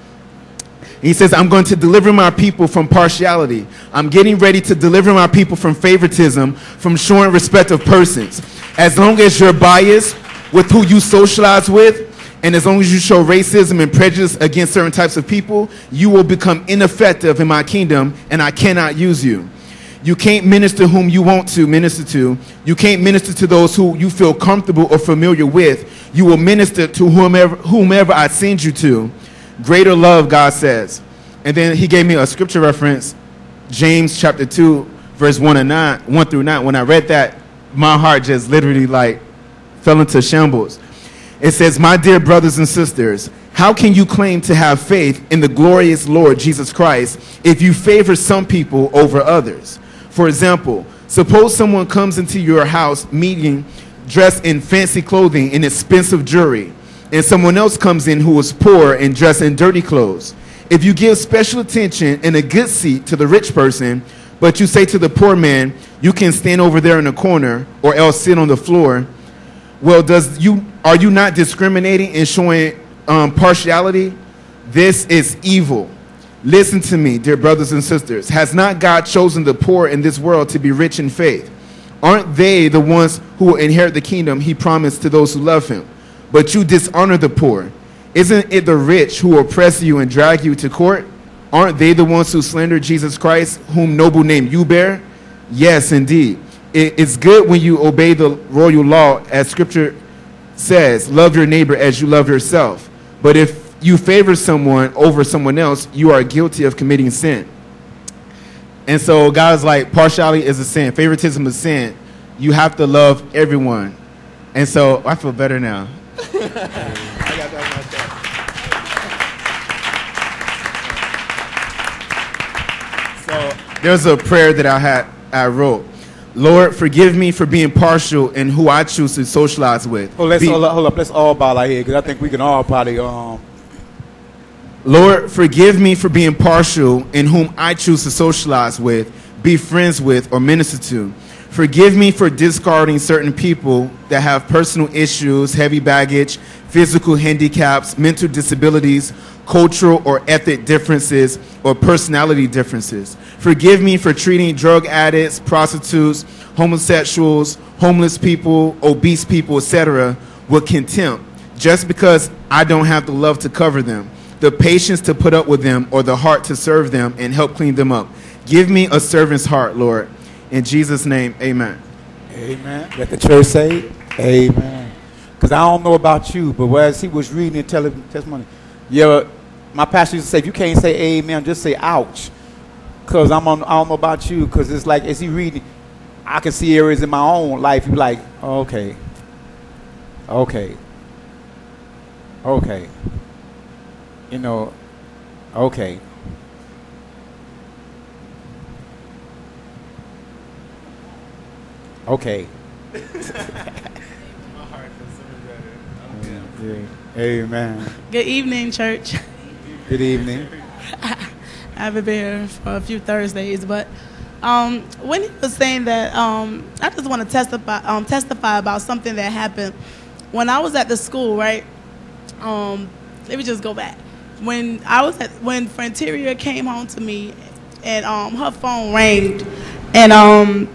He says, I'm going to deliver my people from partiality. I'm getting ready to deliver my people from favoritism, from showing respect of persons. As long as you're biased with who you socialize with, and as long as you show racism and prejudice against certain types of people, you will become ineffective in my kingdom, and I cannot use you. You can't minister whom you want to minister to. You can't minister to those who you feel comfortable or familiar with. You will minister to whomever, whomever I send you to. Greater love, God says. And then he gave me a scripture reference, James chapter two, verse one and nine, one through nine. When I read that, my heart just literally like fell into shambles. It says, my dear brothers and sisters, how can you claim to have faith in the glorious Lord Jesus Christ if you favor some people over others? For example, suppose someone comes into your house meeting dressed in fancy clothing and expensive jewelry, and someone else comes in who is poor and dressed in dirty clothes. If you give special attention and a good seat to the rich person, but you say to the poor man, you can stand over there in the corner or else sit on the floor, well, does you are you not discriminating and showing um, partiality? This is evil. Listen to me, dear brothers and sisters. Has not God chosen the poor in this world to be rich in faith? Aren't they the ones who will inherit the kingdom he promised to those who love him? But you dishonor the poor. Isn't it the rich who oppress you and drag you to court? Aren't they the ones who slander Jesus Christ, whom noble name you bear? Yes, indeed. It's good when you obey the royal law, as Scripture says, love your neighbor as you love yourself. But if you favor someone over someone else, you are guilty of committing sin. And so God's like, partiality is a sin. Favoritism is sin. You have to love everyone. And so I feel better now. I got that myself. So there's a prayer that I had I wrote. Lord, forgive me for being partial in who I choose to socialize with. Oh, let's Be- hold up, hold up. Let's all bow our head, because I think we can all probably. Um... Lord, forgive me for being partial in whom I choose to socialize with, be friends with, or minister to. Forgive me for discarding certain people that have personal issues, heavy baggage, physical handicaps, mental disabilities, cultural or ethnic differences, or personality differences. Forgive me for treating drug addicts, prostitutes, homosexuals, homeless people, obese people, et cetera with contempt, just because I don't have the love to cover them, the patience to put up with them, or the heart to serve them and help clean them up. Give me a servant's heart, Lord. In Jesus' name, amen. Amen. Let the church say amen. Because I don't know about you, but as he was reading and telling testimony, yeah, my pastor used to say, if you can't say amen, just say ouch. Because I'm on, I don't know about you, because it's like, as he reading, I can see areas in my own life. You be like, okay, okay, okay, you know, okay. Okay. Yeah. Amen. Good evening, church. Good evening. I haven't been here for a few Thursdays, but um, when he was saying that, um, I just want to testify, um, testify about something that happened when I was at the school, right? Um, let me just go back. When I was at, when Frontiera came home to me, and um, her phone rang, and um,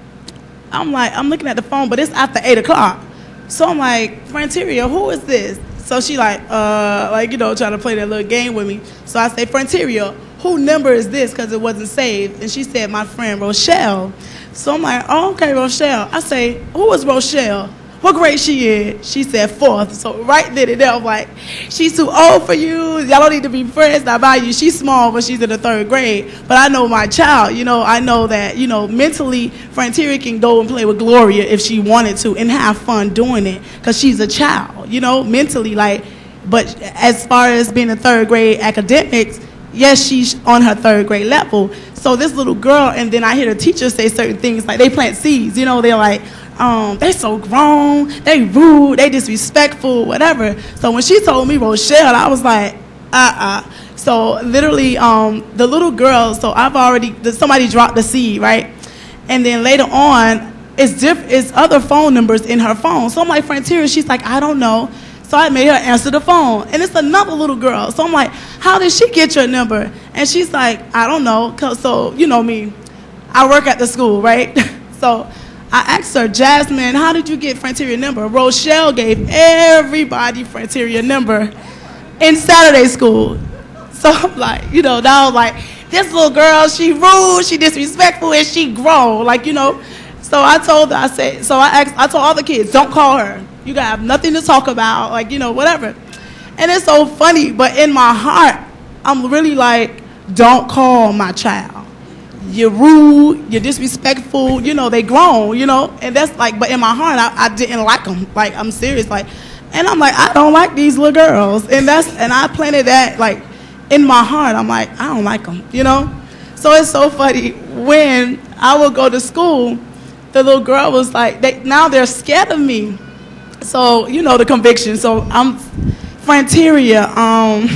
I'm like, I'm looking at the phone, but it's after eight o'clock. So I'm like, Frontiera, who is this? So she like, uh, like, you know, trying to play that little game with me. So I say, Frontiera, who number is this? Because it wasn't saved. And she said, my friend Rochelle. So I'm like, oh, okay, Rochelle. I say, who is Rochelle? What grade she in? She said fourth. So right then and there, I'm like, she's too old for you. Y'all don't need to be friends. Not by you. She's small, but she's in the third grade. But I know my child. You know, I know that, you know, mentally, Frontiera can go and play with Gloria if she wanted to and have fun doing it because she's a child, you know, mentally. Like, but as far as being in third grade academics, yes, she's on her third grade level. So this little girl, and then I hear the teacher say certain things, like they plant seeds. You know, they're like, Um, they're so grown, they rude, they disrespectful, whatever. So when she told me Rochelle, I was like, uh-uh. So literally, um, the little girl, so I've already, somebody dropped the seed, right? And then later on, it's diff- it's other phone numbers in her phone. So I'm like, Frontiera, she's like, I don't know. So I made her answer the phone. And it's another little girl. So I'm like, how did she get your number? And she's like, I don't know. So, you know me, I work at the school, right? So I asked her, Jasmine, how did you get Frontiera number? Rochelle gave everybody Frontiera number in Saturday school. So I'm like, you know, now I'm like, this little girl, she rude, she disrespectful, and she grown, like, you know. So I told her, I said, so I asked, I told all the kids, don't call her. You gotta have nothing to talk about, like, you know, whatever. And it's so funny, but in my heart, I'm really like, don't call my child. You're rude, you're disrespectful, you know, they grown, you know, and that's like, but in my heart, I, I didn't like them, like, I'm serious, like, And I'm like, I don't like these little girls. And that's and I planted that like in my heart. I'm like, I don't like them, you know? So it's so funny. When I would go to school, the little girl was like, they, now they're scared of me. So, you know, the conviction. So I'm, Frontiera, um,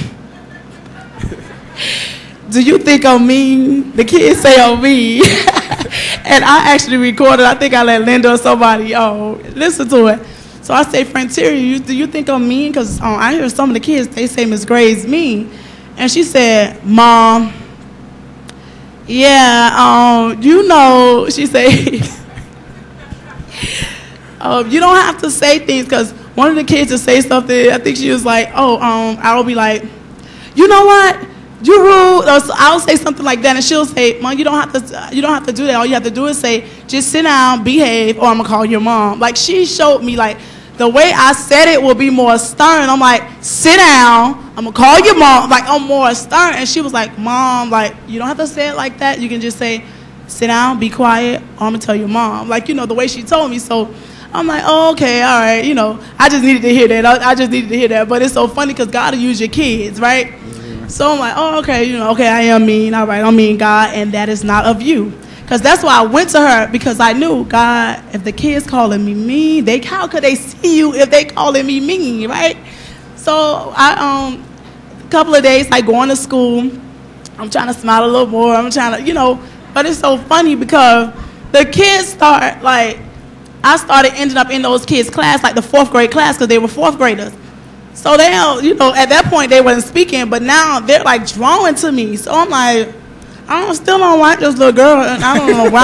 do you think I'm mean? The kids say I'm mean. And I actually recorded, I think I let Linda or somebody, oh, listen to it. So I say, Frontiera, you, do you think I'm mean? Because um, I hear some of the kids, they say Miss Gray's mean. And she said, Mom, yeah, um, you know, she said, uh, you don't have to say things, because one of the kids would say something, I think she was like, oh, um, I'll be like, you know what? You rude. Or so I'll say something like that, and she'll say, Mom, you don't have to. You don't have to do that. All you have to do is say, just sit down, behave, or I'm gonna call your mom. Like she showed me, like the way I said it will be more stern. I'm like, sit down. I'm gonna call your mom. Like I'm more stern, and she was like, Mom, like you don't have to say it like that. You can just say, sit down, be quiet, or I'm gonna tell your mom. Like you know the way she told me. So I'm like, oh, okay, all right. You know, I just needed to hear that. I, I just needed to hear that. But it's so funny because God will use your kids, right? So I'm like, oh, okay, you know, okay, I am mean. All right, I'm mean, God, and that is not of you. Because that's why I went to her, because I knew, God, if the kids calling me mean, they how could they see you if they calling me mean, right? So I, um, a couple of days, like going to school, I'm trying to smile a little more. I'm trying to, you know, but it's so funny because the kids start, like, I started ending up in those kids' class, like the fourth grade class, because they were fourth graders. So they, you know, at that point they wasn't speaking, but now they're like drawing to me. So I'm like, I don't, still don't like this little girl, and I don't know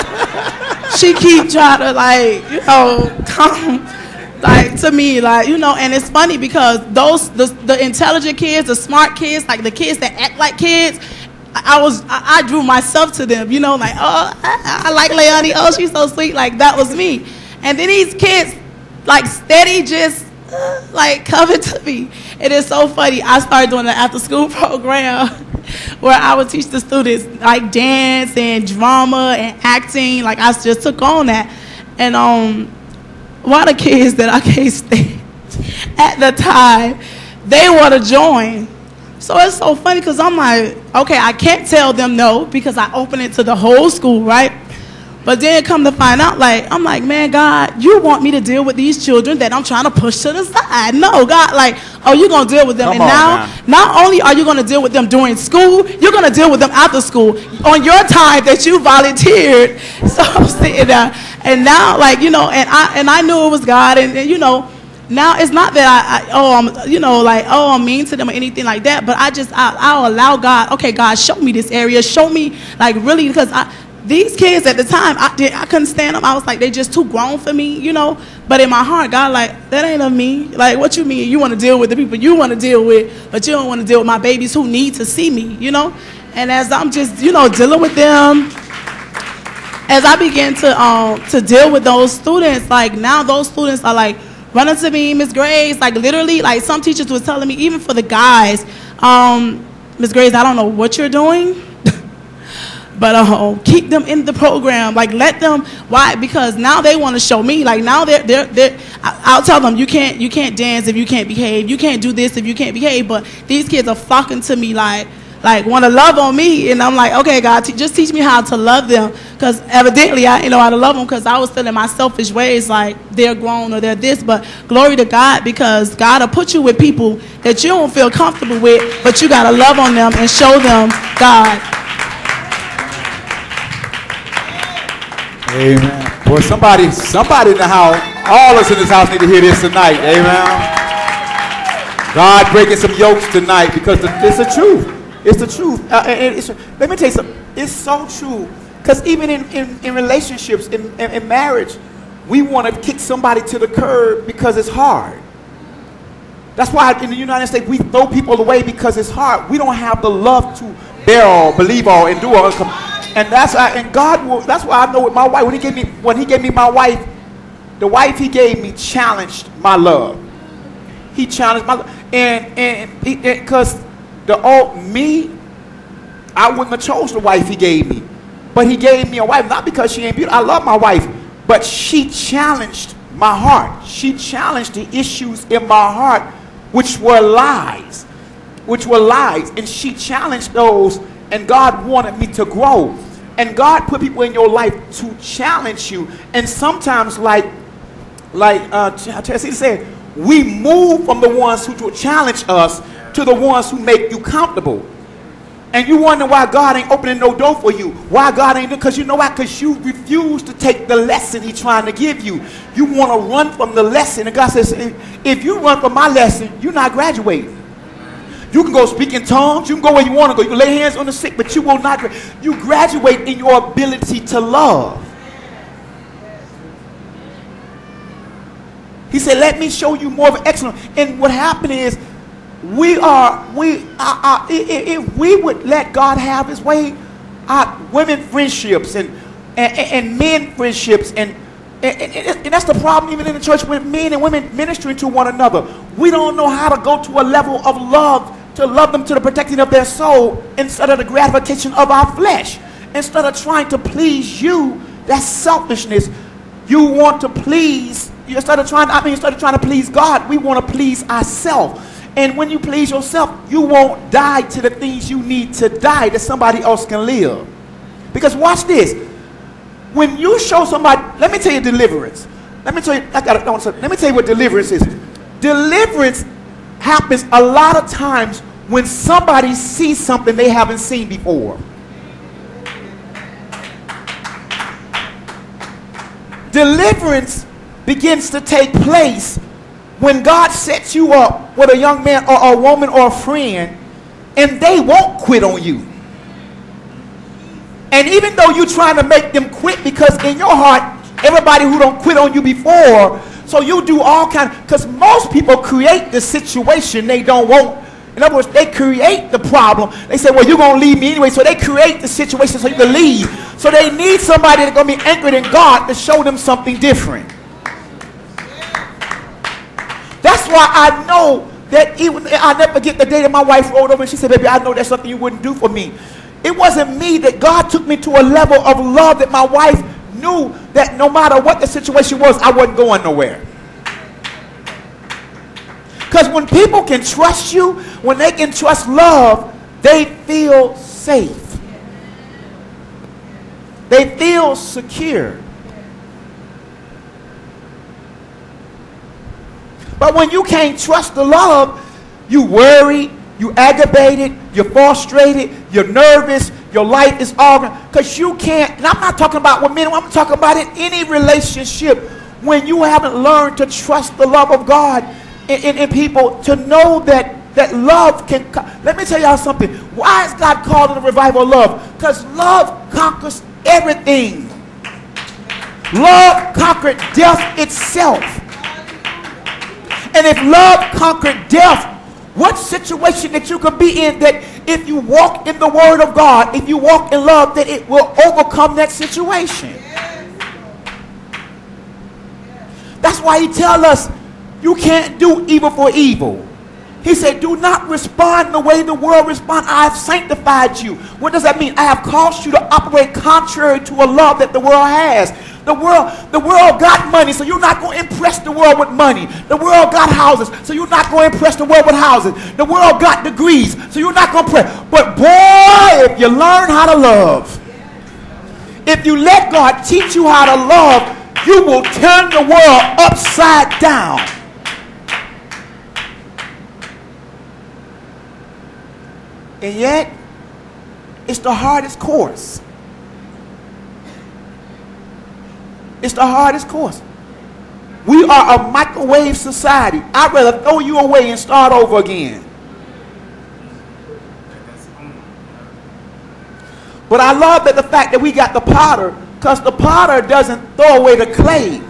why she keep trying to like, you know, come like to me, like you know. And it's funny because those the, the intelligent kids, the smart kids, like the kids that act like kids, I was I, I drew myself to them, you know, like oh I, I like Leonie, oh she's so sweet, like that was me. And then these kids, like steady just. like coming to me. It is so funny. I started doing an after school program where I would teach the students like dance and drama and acting. Like I just took on that. And um one of the kids that I can't stand at the time, they want to join. So it's so funny because I'm like, okay, I can't tell them no because I open it to the whole school, right? But then come to find out, like, I'm like, man, God, you want me to deal with these children that I'm trying to push to the side. No, God, like, oh, you're going to deal with them. Come and on now, now, not only are you going to deal with them during school, you're going to deal with them after school on your time that you volunteered. So I'm sitting there. And now, like, you know, and I and I knew it was God. And, and you know, now it's not that I, I, oh, I'm, you know, like, oh, I'm mean to them or anything like that. But I just, I, I'll allow God, okay, God, show me this area. Show me, like, really, because I, these kids at the time, I, did, I couldn't stand them. I was like, they just too grown for me, you know. But in my heart, God, like, that ain't of me. Like, what you mean? You want to deal with the people you want to deal with, but you don't want to deal with my babies who need to see me, you know. And as I'm just, you know, dealing with them, as I began to um to deal with those students, like now those students are like running to me, Miss Grace, like literally, like some teachers was telling me, even for the guys, um, Miss Grace, I don't know what you're doing. But uh, keep them in the program. Like, let them. Why? Because now they want to show me. Like, now they're they're they're. I'll tell them you can't you can't dance if you can't behave. You can't do this if you can't behave. But these kids are flocking to me like like want to love on me, and I'm like, okay, God, t- just teach me how to love them. Because evidently I you know how to love them because I was still in my selfish ways, like they're grown or they're this. But glory to God, because God will put you with people that you don't feel comfortable with, but you gotta love on them and show them God. Amen. Well, somebody, somebody in the house, all of us in this house need to hear this tonight. Amen. God breaking some yokes tonight because the, it's the truth. It's the truth. Uh, and it's, let me tell you something. It's so true. Because even in, in, in relationships, in, in, in marriage, we want to kick somebody to the curb because it's hard. That's why in the United States, we throw people away because it's hard. We don't have the love to bear all, believe all, endure all. And that's I, and God will. That's why I know with my wife. When he gave me, when he gave me my wife, the wife he gave me challenged my love. He challenged my and and because the old me, I wouldn't have chose the wife he gave me, but he gave me a wife not because she ain't beautiful. I love my wife, but she challenged my heart. She challenged the issues in my heart, which were lies, which were lies. And she challenged those, and God wanted me to grow. And God put people in your life to challenge you. And sometimes, like, like uh, Chelsea said, we move from the ones who challenge us to the ones who make you comfortable. And you wonder why God ain't opening no door for you. Why God ain't doing, because you know why? Because you refuse to take the lesson he's trying to give you. You want to run from the lesson. And God says, if you run from my lesson, you're not graduating. You can go speak in tongues. You can go where you want to go. You can lay hands on the sick, but you will not. You graduate in your ability to love. He said, let me show you more of excellence. And what happened is, we are, we are, are, if we would let God have his way, our women friendships and, and, and men friendships, and, and, and that's the problem even in the church with men and women ministering to one another. We don't know how to go to a level of love, to love them to the protecting of their soul instead of the gratification of our flesh. Instead of trying to please you, that's selfishness. You want to please, instead of trying, I mean, instead of trying to please God, we want to please ourselves. And when you please yourself, you won't die to the things you need to die that somebody else can live. Because watch this. When you show somebody, let me tell you deliverance. Let me tell you, I gotta, let me tell you what deliverance is. Deliverance happens a lot of times when somebody sees something they haven't seen before. Deliverance begins to take place when God sets you up with a young man or a woman or a friend, and they won't quit on you. And even though you're trying to make them quit, because in your heart, everybody who don't quit on you before, so you do all kind of, because most people create the situation they don't want. In other words, they create the problem. They say, well, you're going to leave me anyway. So they create the situation so you can leave. So they need somebody that's going to be anchored in God to show them something different. That's why I know that even, I'll never forget the day that my wife rolled over and she said, baby, I know that's something you wouldn't do for me. It wasn't me, that God took me to a level of love that my wife knew that no matter what the situation was, I wasn't going nowhere. Because when people can trust you, when they can trust love, they feel safe. They feel secure. But when you can't trust the love, you worry, you aggravated, you're frustrated, you're nervous, your life is all, because you can't, and I'm not talking about with men, I'm talking about in any relationship, when you haven't learned to trust the love of God in, in, in people, to know that, that love can, let me tell y'all something. Why is God calling a revival love? Because love conquers everything. Love conquered death itself. And if love conquered death, what situation that you could be in that if you walk in the word of God, if you walk in love, that it will overcome that situation. That's why he tells us you can't do evil for evil. He said, do not respond the way the world responds. I have sanctified you. What does that mean? I have caused you to operate contrary to a love that the world has. The world, the world got money, so you're not going to impress the world with money. The world got houses, so you're not going to impress the world with houses. The world got degrees, so you're not going to impress. But boy, if you learn how to love, if you let God teach you how to love, you will turn the world upside down. And yet, it's the hardest course. It's the hardest course. We are a microwave society. I'd rather throw you away and start over again. But I love that the fact that we got the potter, because the potter doesn't throw away the clay.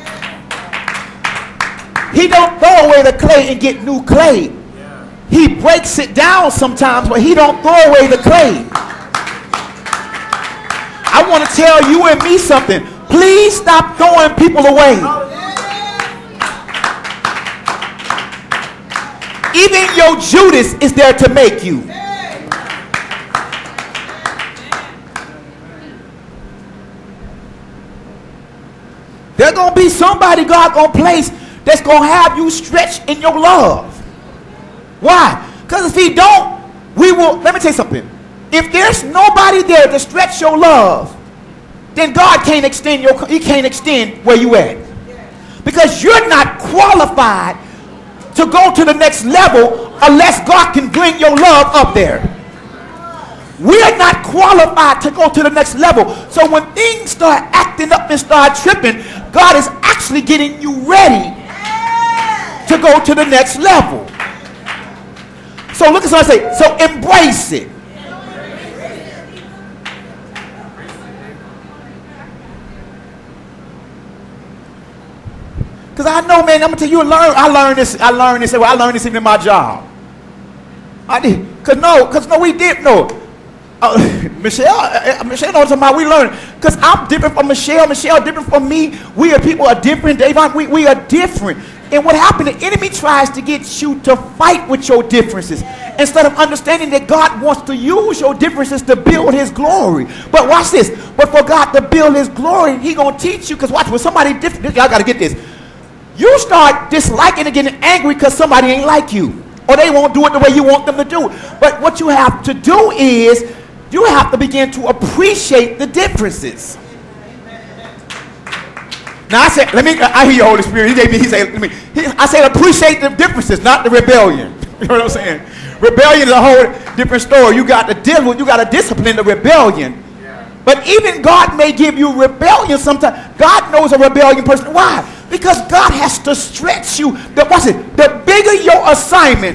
He don't throw away the clay and get new clay. He breaks it down sometimes, but he don't throw away the clay. I want to tell you and me something. Please stop throwing people away. Even your Judas is there to make you. There's going to be somebody God going to place that's going to have you stretch in your love. Why? Because if he don't, we will, let me tell you something. If there's nobody there to stretch your love, then God can't extend your, he can't extend where you at. Because you're not qualified to go to the next level unless God can bring your love up there. We're not qualified to go to the next level. So when things start acting up and start tripping, God is actually getting you ready to go to the next level. So look at somebody say, so embrace it. Because I know, man, I'm going to tell you, learn, I learned this, I learned this, well, I learned this even in my job. I did. Because no, because no, we did know. Uh, Michelle, uh, Michelle knows about we learned. Because I'm different from Michelle, Michelle different from me. We are people are different, Davon, we, we are different. And what happened, the enemy tries to get you to fight with your differences instead of understanding that God wants to use your differences to build his glory. But watch this. But for God to build his glory, he going to teach you. Because watch, when somebody different, y'all got to get this. You start disliking and getting angry because somebody ain't like you. Or they won't do it the way you want them to do. But what you have to do is, you have to begin to appreciate the differences. Now I said, let me, I hear your Holy Spirit. He gave me, he said, let me, he, I said appreciate the differences, not the rebellion. You know what I'm saying? Rebellion is a whole different story. You got to deal with, you got to discipline the rebellion. But even God may give you rebellion sometimes. God knows a rebellion person. Why? Because God has to stretch you. The, what's it? The bigger your assignment.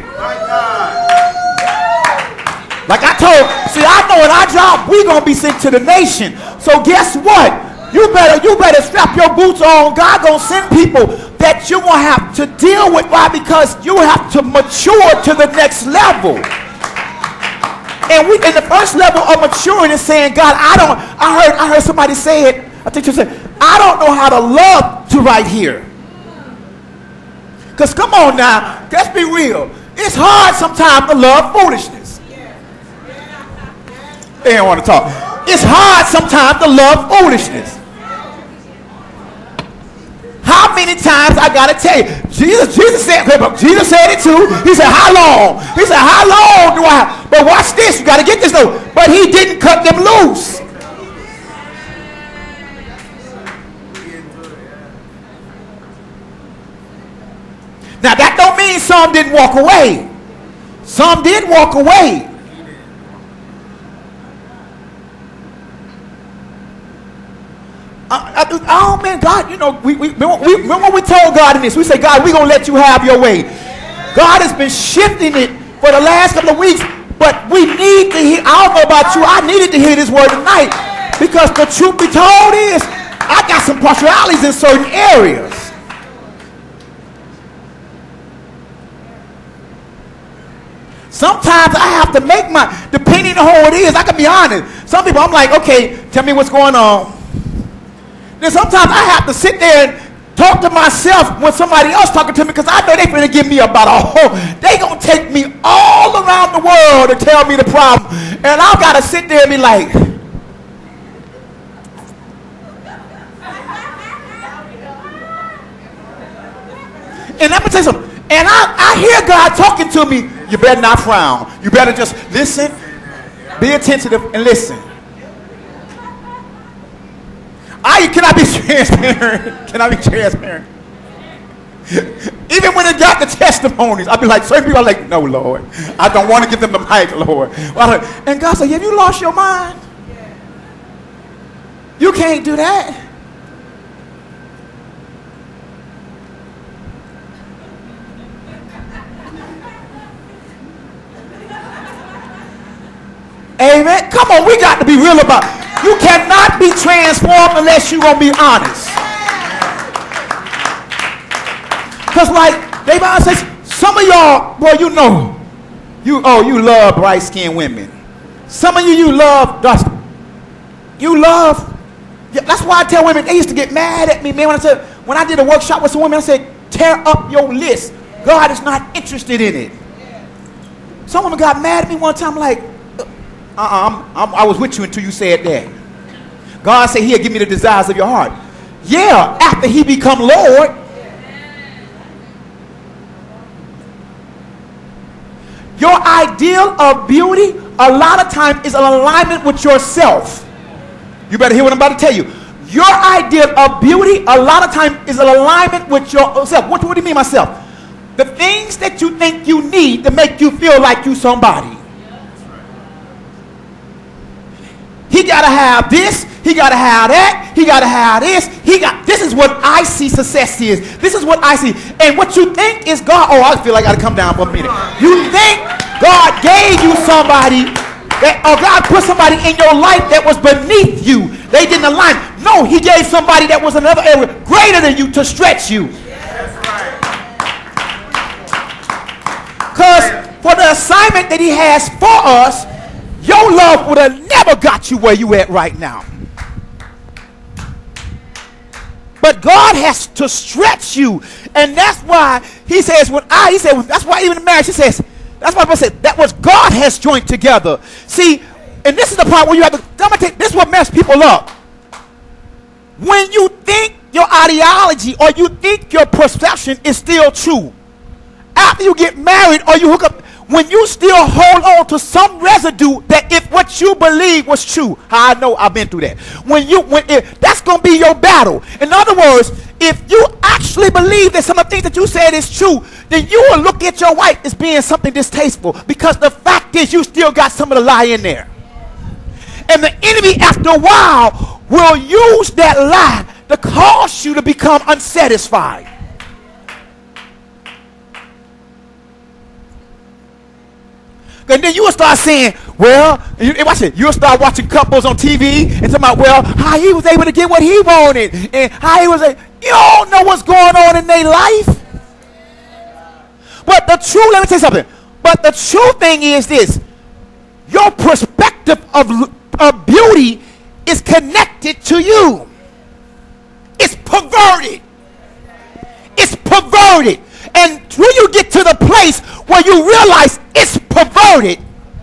Like I told, see, I know in our job, we're going to be sent to the nation. So guess what? You better, you better strap your boots on. God going to send people that you will have to deal with. Why? Because you have to mature to the next level. And we, in the first level of maturing is saying, God, I don't, I heard, I heard somebody say it. I think you said, I don't know how to love to right here. Because come on now, let's be real. It's hard sometimes to love foolishness. They don't want to talk. It's hard sometimes to love foolishness. How many times I gotta tell you? Jesus, Jesus said, Jesus said it too. He said, how long? He said, how long do I have? But watch this, you gotta get this though. But he didn't cut them loose. Now that don't mean some didn't walk away. Some did walk away. I, I, oh man, God, you know, we, we, we remember we told God in this. We say, God, we're going to let you have your way. God has been shifting it for the last couple of weeks, but we need to hear, I don't know about you, I needed to hear this word tonight, because the truth be told is, I got some partialities in certain areas. Sometimes I have to make my, depending on who it is, I can be honest. Some people, I'm like, okay, tell me what's going on. Then sometimes I have to sit there and talk to myself when somebody else talking to me, because I know they're going to give me about a whole, they going to take me all around the world to tell me the problem. And I've got to sit there and be like, and let me tell you something. And I, I hear God talking to me. You better not frown. You better just listen, be attentive, and listen. I, can I be transparent? Can I be transparent? Even when it got the testimonies, I'd be like, certain people are like, no, Lord. I don't want to give them the mic, Lord. And God said, have you lost your mind? You can't do that. Amen. Come on, we got to be real about it. You cannot be transformed unless you're going to be honest. Because like Davon says, some of y'all, boy, you know, you oh, you love bright-skinned women. Some of you, you love dust. You love, yeah, that's why I tell women, they used to get mad at me, man, when I said, when I did a workshop with some women, I said, tear up your list. God is not interested in it. Some women got mad at me one time, like, Uh-uh, I'm, I'm, I was with you until you said that. God said he'll give me the desires of your heart. Yeah, after he become Lord. Your ideal of beauty a lot of times is an alignment with yourself. You better hear what I'm about to tell you. Your ideal of beauty a lot of times is an alignment with yourself. What, what do you mean myself? The things that you think you need to make you feel like you somebody. He got to have this. He got to have that. He got to have this. He got. This is what I see success is. This is what I see. And what you think is God. Oh, I feel like I got to come down for a minute. You think God gave you somebody that, or God put somebody in your life that was beneath you. They didn't align. No, he gave somebody that was another area greater than you to stretch you. That's right. Because for the assignment that he has for us, your love would have never got you where you at right now. But God has to stretch you. And that's why he says, when I, he said, that's why even in marriage, he says, that's why I said, that was God has joined together. See, and this is the part where you have to, I'm gonna take, this is what messes people up. When you think your ideology or you think your perception is still true, after you get married or you hook up, when you still hold on to some residue that if what you believe was true, how I know I've been through that. When you, when it, that's going to be your battle. In other words, if you actually believe that some of the things that you said is true, then you will look at your wife as being something distasteful because the fact is you still got some of the lie in there. And the enemy, after a while, will use that lie to cause you to become unsatisfied. And then you will start saying, well, you, watch it. You'll start watching couples on T V and talking about, well, how he was able to get what he wanted. And how he was a, you don't know what's going on in their life. But the true, let me tell you something. But the true thing is this. Your perspective of, of beauty is connected to you. It's perverted. It's perverted. And when you get to the place where you realize it's perverted,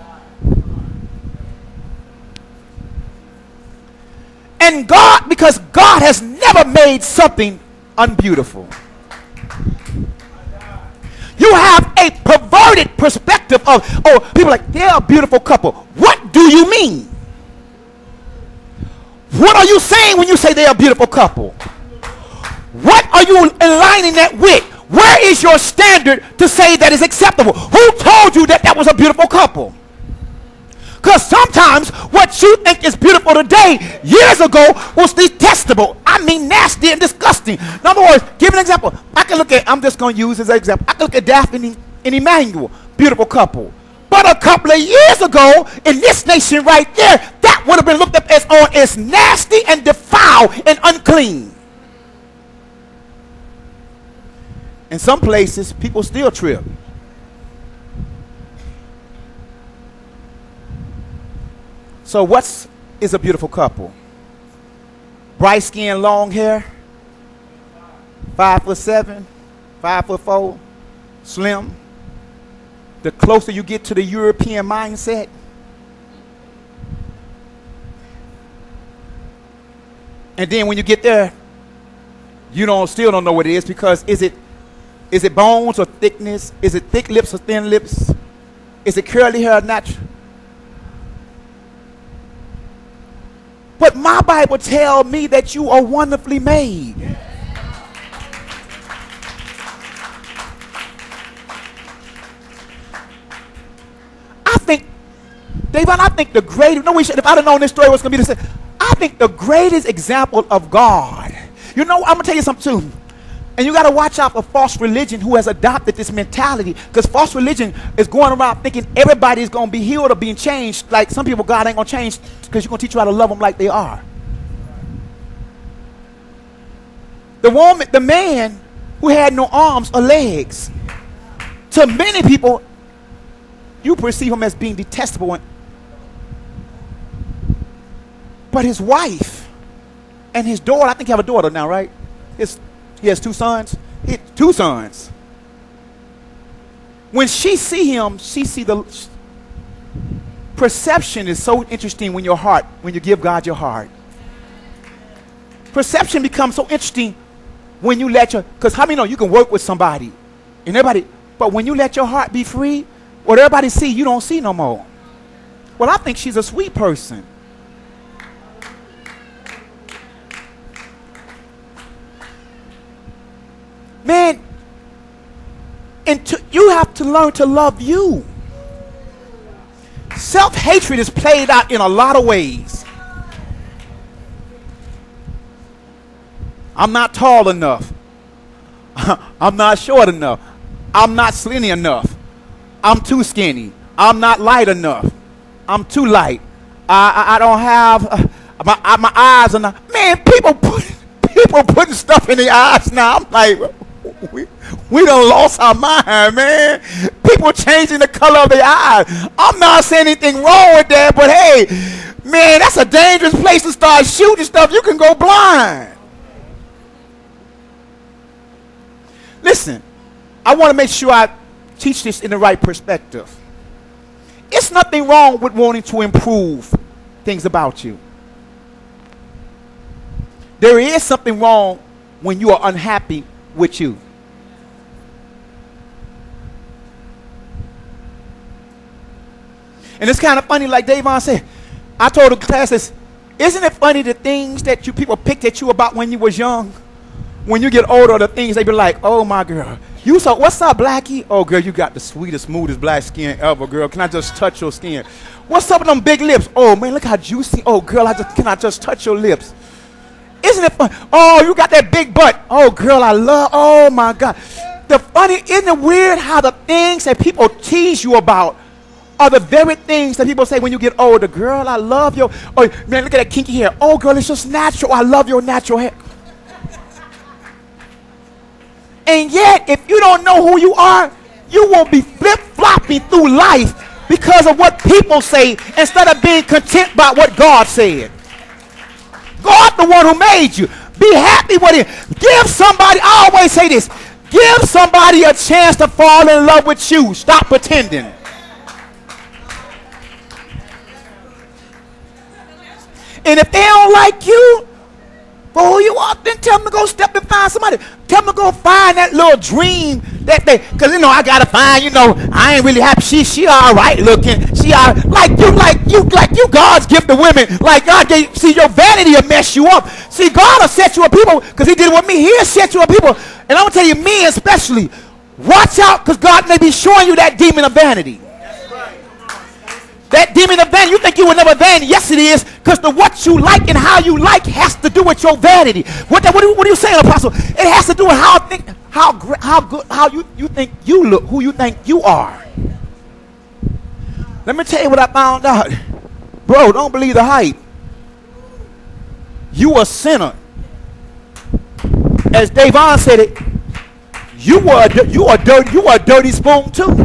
and God, because God has never made something unbeautiful. You have a perverted perspective of, oh, people are like, they're a beautiful couple. What do you mean? What are you saying when you say they're a beautiful couple? What are you aligning that with? Where is your standard to say that is acceptable? Who told you that that was a beautiful couple? Because sometimes what you think is beautiful today, years ago, was detestable. I mean nasty and disgusting. In other words, give an example. I can look at, I'm just going to use as an example. I can look at Daphne and Emmanuel, beautiful couple. But a couple of years ago, in this nation right there, that would have been looked up as, on as nasty and defiled and unclean. In some places, people still trip. So what's is a beautiful couple? Bright skin, long hair, five foot seven, five foot four, slim. The closer you get to the European mindset, and then when you get there, you don't still don't know what it is, because is it Is it bones or thickness? Is it thick lips or thin lips? Is it curly hair or natural? But my Bible tells me that you are wonderfully made. I think, David, I think the greatest, no, we should, if I'd have known this story was going to be this, I think the greatest example of God, you know, I'm going to tell you something too. And you got to watch out for false religion who has adopted this mentality, because false religion is going around thinking everybody is going to be healed or being changed. Like some people, God ain't going to change because you're going to teach you how to love them like they are. The woman, the man who had no arms or legs, to many people, you perceive him as being detestable. And, but his wife and his daughter, I think you have a daughter now, right? His He has two sons. He had two sons. When she see him, she see the perception is so interesting when your heart, when you give God your heart. Perception becomes so interesting when you let your, because how many know you can work with somebody and everybody, but when you let your heart be free, what everybody see, you don't see no more. Well, I think she's a sweet person. Man, and to, you have to learn to love you. Self-hatred is played out in a lot of ways. I'm not tall enough. I'm not short enough. I'm not skinny enough. I'm too skinny. I'm not light enough. I'm too light. I, I, I don't have uh, my, uh, my eyes are not. Man, people put people putting stuff in their eyes now. I'm like, we, we done lost our mind, man. People changing the color of their eyes. I'm not saying anything wrong with that, but hey, man, that's a dangerous place to start shooting stuff. You can go blind. Listen, I want to make sure I teach this in the right perspective. It's nothing wrong with wanting to improve things about you. There is something wrong when you are unhappy with you. And it's kind of funny, like Davon said, I told the class this, isn't it funny the things that you people picked at you about when you was young? When you get older, the things they be like, oh my girl, you so what's up, Blackie? Oh girl, you got the sweetest, smoothest black skin ever, girl. Can I just touch your skin? What's up with them big lips? Oh man, look how juicy. Oh girl, I just can I just touch your lips? Isn't it fun? Oh, you got that big butt. Oh girl, I love. Oh my God. The funny, isn't it weird how the things that people tease you about are the very things that people say when you get older. Girl, I love your. Oh man, look at that kinky hair. Oh girl, it's just natural. I love your natural hair. And yet, if you don't know who you are, you will be flip-flopping through life because of what people say instead of being content by what God said. God, the one who made you. Be happy with it. Give somebody, I always say this, give somebody a chance to fall in love with you. Stop pretending. And if they don't like you, for who you are, then tell them to go step and find somebody. Tell them to go find that little dream that they, because, you know, I got to find, you know, I ain't really happy. She, she all right looking. She all right. Like you, like you, like you, God's gift to women. Like God gave, see, your vanity will mess you up. See, God will set you up people, because he did it with me. He'll set you up people. And I'm going to tell you, me especially, watch out, because God may be showing you that demon of vanity. That demon of vanity, you think you were never vanity. Yes, it is, because the what you like and how you like has to do with your vanity. What, the, what, are, you, what are you saying, Apostle? It has to do with how think, how how good, how you, you think you look, who you think you are. Let me tell you what I found out. Bro, don't believe the hype. You a sinner. As Davon said it, you were a, you are dirty, you are a dirty spoon too.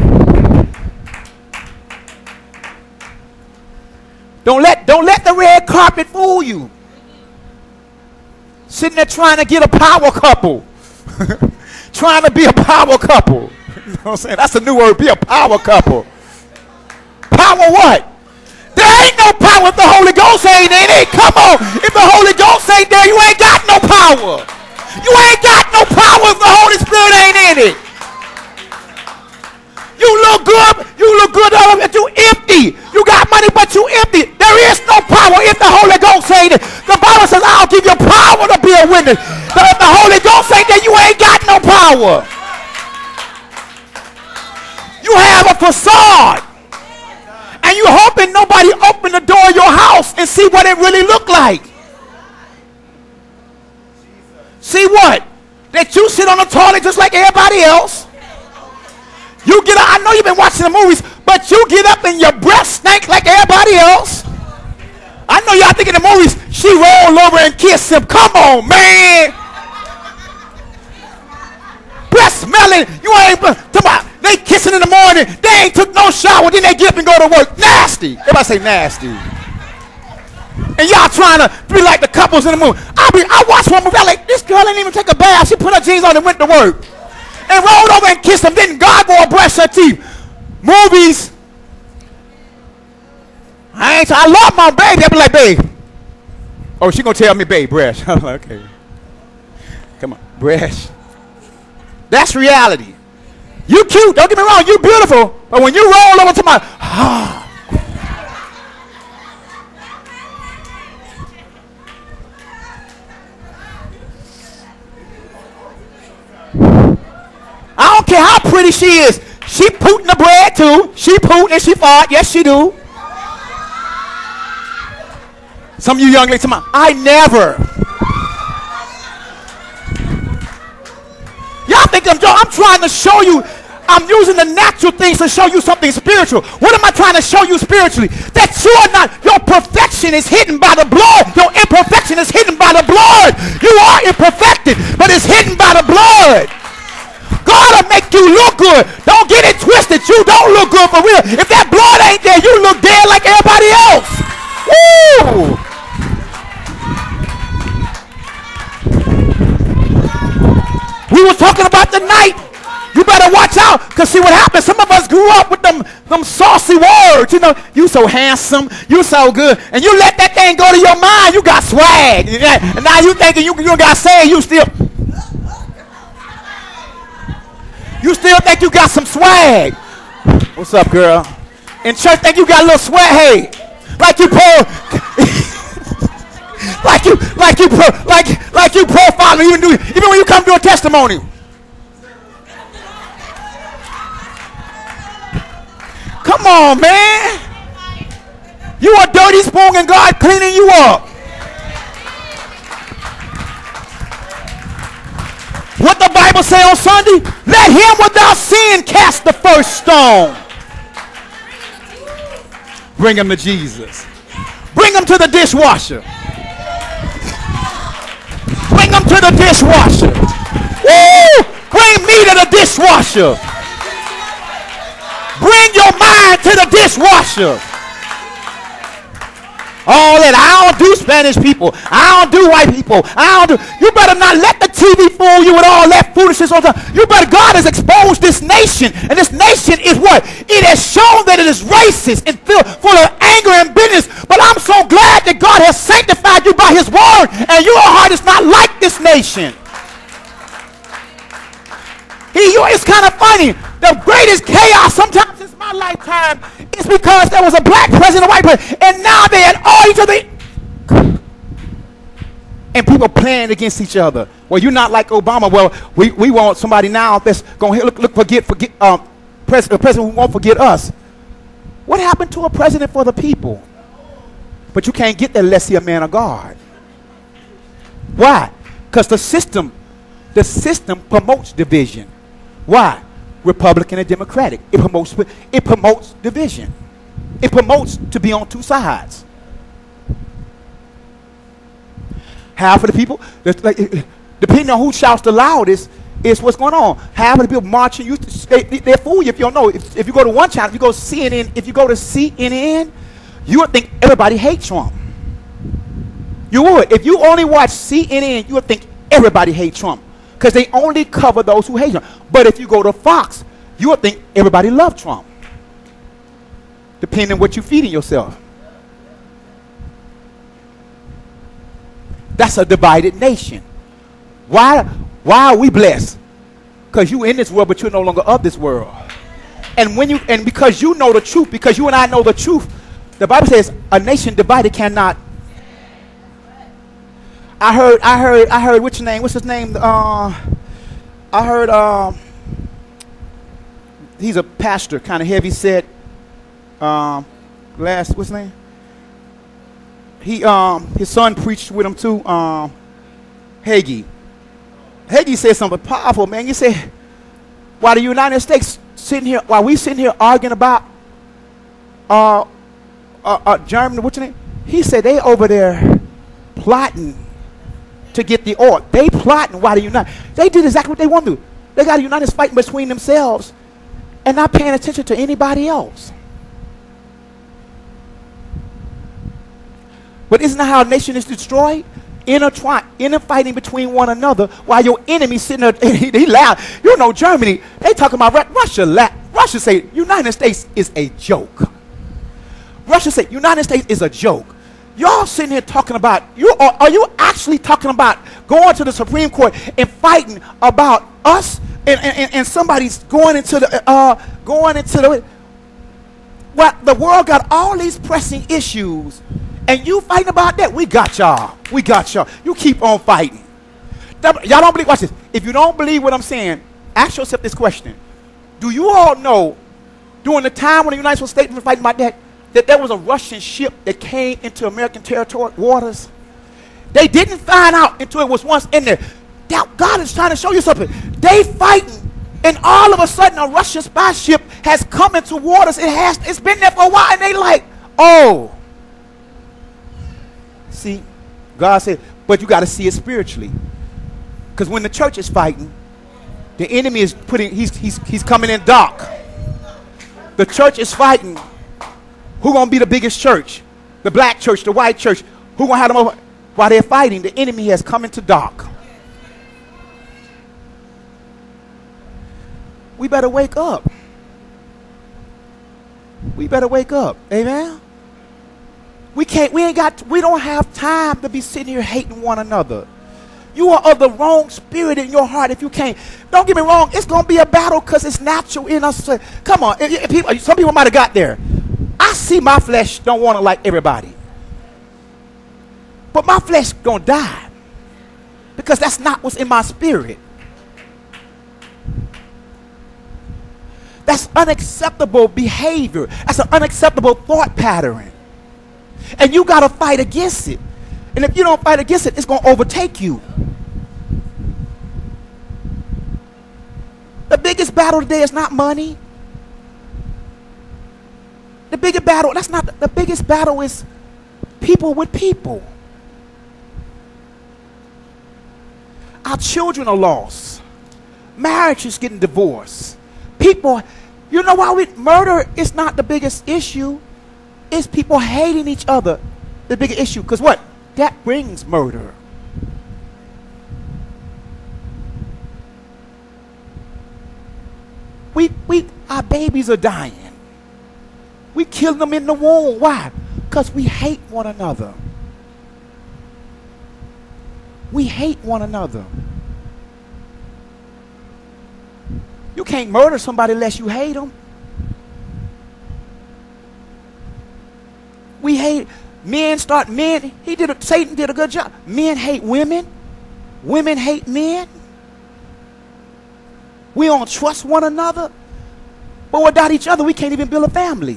Don't let, don't let the red carpet fool you. Sitting there trying to get a power couple. Trying to be a power couple. You know what I'm saying? That's a new word, be a power couple. Power what? There ain't no power if the Holy Ghost ain't in it. Come on. If the Holy Ghost ain't there, you ain't got no power. You ain't got no power if the Holy Spirit ain't in it. You look good, you look good, but you empty. You got money, but you empty. There is no power if the Holy Ghost ain't it. The Bible says, I'll give you power to be a witness. But if the Holy Ghost ain't there, you ain't got no power. You have a facade. And you hoping nobody open the door of your house and see what it really look like. See what? That you sit on the toilet just like everybody else. You get up, I know you've been watching the movies, but you get up and your breath stink like everybody else. I know y'all think in the movies, she roll over and kiss him. Come on, man. Breath smelling. You ain't, come on, they kissing in the morning. They ain't took no shower, then they get up and go to work. Nasty. Everybody say nasty. And y'all trying to be like the couples in the movie. I be, I watch one movie, I'm like, this girl didn't even take a bath. She put her jeans on and went to work. And rolled over and kissed him. Didn't God go and brush her teeth? Movies. I ain't. I love my baby. I be like, babe, Oh, she gonna tell me, babe, breast. I'm like, okay. Come on, breast. That's reality. You cute, don't get me wrong, you beautiful, but when you roll over to my, ah. I don't care how pretty she is. She pooting the bread too. She poot and she fart. Yes, she do. Some of you young ladies, I never. Y'all think I'm joking? I'm trying to show you. I'm using the natural things to show you something spiritual. What am I trying to show you spiritually? That you are not, your perfection is hidden by the blood. Your imperfection is hidden by the blood. You are imperfected, but it's hidden by the blood. God will make you look good. Don't get it twisted. You don't look good for real. If that blood ain't there, you look dead like everybody else. Woo! We were talking about the night. You better watch out, because see what happens. Some of us grew up with them, them saucy words. You know, you so handsome, you so good. And you let that thing go to your mind, you got swag. And now you thinking you, you got say you still... You still think you got some swag. What's up, girl? In church, think you got a little swag. Hey, like you pro, like you, like you pro, like like you profiling. Even do, even when you come to a testimony. Come on, man. You a dirty spoon and God cleaning you up. What the Bible say on Sunday? Let him without sin cast the first stone. Bring him to Jesus. Bring him to the dishwasher. Bring him to the dishwasher. Woo! Bring me to the dishwasher. Bring your mind to the dishwasher. All that. I don't do Spanish people. I don't do white people. I don't do. You better not let the T V fool you with all that foolishness all the time. You better. God has exposed this nation, and this nation is what? It has shown that it is racist and full, full of anger and bitterness. But I'm so glad that God has sanctified you by his word, and your heart is not like this nation. He, you, it's kind of funny. The greatest chaos sometimes in my lifetime is because there was a black president, a white president, and now they had all each other. And people playing against each other. Well, you're not like Obama. Well, we, we want somebody now that's going to look, look, forget, forget, um, pres- a president who won't forget us. What happened to a president for the people? But you can't get that unless you're a man of God. Why? Because the system, the system promotes division. Why? Republican and Democratic. It promotes, it promotes division. It promotes to be on two sides. Half of the people, like, depending on who shouts the loudest, is what's going on. Half of the people marching, you, they, they fool you if you don't know. If, if you go to one channel, if you go to C N N, if you go to C N N, you would think everybody hates Trump. You would. If you only watch C N N, you would think everybody hates Trump, because they only cover those who hate Trump. But if you go to Fox, you would think everybody loves Trump, depending on what you're feeding yourself. That's a divided nation. Why, why are we blessed? Because you in this world, but you're no longer of this world. And when you and because you know the truth, because you and I know the truth, the Bible says a nation divided cannot. I heard, I heard, I heard. What's your name? What's his name? Uh, I heard. Um, he's a pastor, kind of heavy set. Um, last, what's his name? He, um, his son preached with him too. Um, Hagee. Hagee said something powerful, man. He said, while the United States sitting here, while we sitting here arguing about uh, uh, uh, Germany, what's your name? He said they over there plotting to get the oil. They plotting while the United. They did exactly what they want to do. They got the United States fighting between themselves and not paying attention to anybody else. But isn't that how a nation is destroyed? Intertwined, interfighting between one another, while your enemy sitting there, he, he loud. You know, Germany, they talking about Russia. La- Russia say United States is a joke. Russia say United States is a joke. Y'all sitting here talking about, you are, are you actually talking about going to the Supreme Court and fighting about us and, and, and somebody's going into the, uh, going into the, well, the world got all these pressing issues and you fighting about that? We got y'all. We got y'all. You keep on fighting. Y'all don't believe, watch this. If you don't believe what I'm saying, ask yourself this question. Do you all know during the time when the United States was fighting about that, that there was a Russian ship that came into American territory waters? They didn't find out until it was once in there. That God is trying to show you something. They fighting, and all of a sudden a Russian spy ship has come into waters. It has, it's been there for a while, and they like, oh. See, God said, but you got to see it spiritually. Because when the church is fighting, the enemy is putting, he's, he's, he's coming in dark. The church is fighting. Who gonna be the biggest church? The black church, the white church. Who gonna have them over? While they're fighting, the enemy has come into dark. We better wake up. We better wake up. Amen. We can't, we ain't got, we don't have time to be sitting here hating one another. You are of the wrong spirit in your heart if you can't. Don't get me wrong, it's gonna be a battle because it's natural in us. To, come on, if, if people, some people might have got there. I see my flesh don't want to like everybody. But my flesh gonna die. Because that's not what's in my spirit. That's unacceptable behavior. That's an unacceptable thought pattern. And you gotta fight against it. And if you don't fight against it, it's gonna overtake you. The biggest battle today is not money. The biggest battle, that's not, the biggest battle is people with people. Our children are lost. Marriage is getting divorced. People, you know why we, murder is not the biggest issue. It's people hating each other, the biggest issue. Because what? That brings murder. We, we, our babies are dying. We kill them in the womb. Why? Because we hate one another. We hate one another. You can't murder somebody unless you hate them. We hate, men start, men, he did a, Satan did a good job. Men hate women. Women hate men. We don't trust one another. But without each other, we can't even build a family.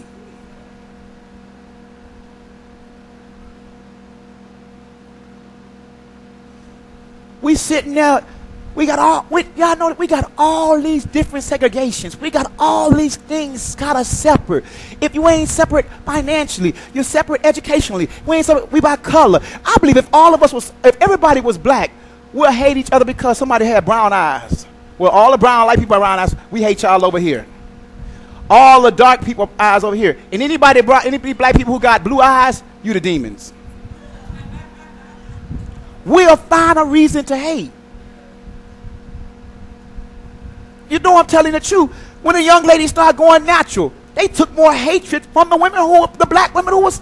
We sitting there, we got all, we, y'all know that we got all these different segregations. We got all these things kind of separate. If you ain't separate financially, you're separate educationally. We ain't separate, we by color. I believe if all of us was, if everybody was black, we'll hate each other because somebody had brown eyes. Well, all the brown light people around us, we hate y'all over here. All the dark people eyes over here. And anybody, any black people who got blue eyes, you the demons. We'll find a reason to hate. You know I'm telling the truth. When the young ladies started going natural, they took more hatred from the women who, the black women who was.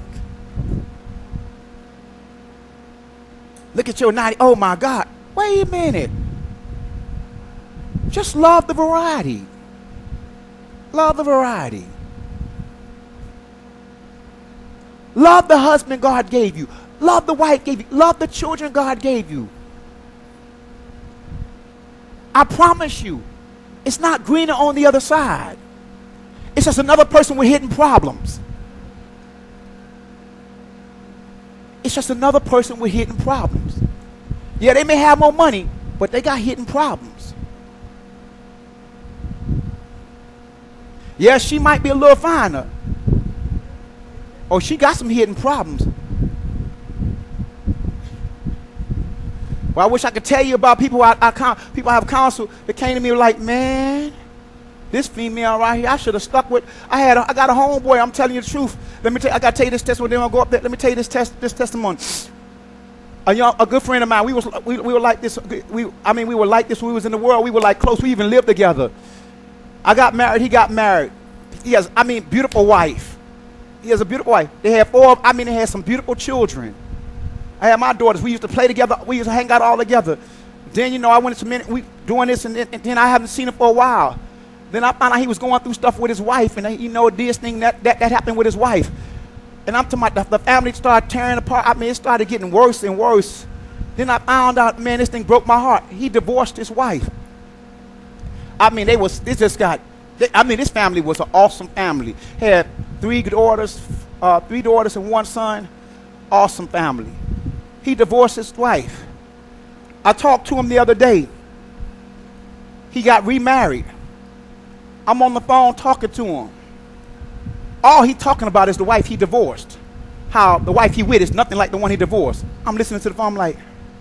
Look at your ninety, oh my God. Wait a minute. Just love the variety. Love the variety. Love the husband God gave you. Love the wife gave you. Love the children God gave you. I promise you, it's not greener on the other side. It's just another person with hidden problems. It's just another person with hidden problems. Yeah, they may have more money, but they got hidden problems. Yeah, she might be a little finer. Or she got some hidden problems. Well, I wish I could tell you about people I, I people I have counsel that came to me like, man, this female right here, I should have stuck with. I had, a, I got a homeboy. I'm telling you the truth. Let me tell, I got to tell you this testimony. Then I'll go up there. Let me tell you this test, this testimony. A young, a good friend of mine. We was, we, we were like this. We, I mean, we were like this when we was in the world. We were like close. We even lived together. I got married. He got married. He has, I mean, beautiful wife. he has a beautiful wife. They had four, I mean, they had some beautiful children. I had my daughters. We used to play together. We used to hang out all together. Then, you know, I went to minute, we doing this, and then, and then I haven't seen him for a while. Then I found out he was going through stuff with his wife, and, you know, this thing, that, that, that happened with his wife. And I'm talking about the, the family started tearing apart. I mean, it started getting worse and worse. Then I found out, man, this thing broke my heart. He divorced his wife. I mean, they was, they just got, they, I mean, this family was an awesome family. Had three daughters, uh, three daughters and one son. Awesome family. He divorced his wife. I talked to him the other day. He got remarried. I'm on the phone talking to him. All he talking about is the wife he divorced. How the wife he with is nothing like the one he divorced. I'm listening to the phone, I'm like,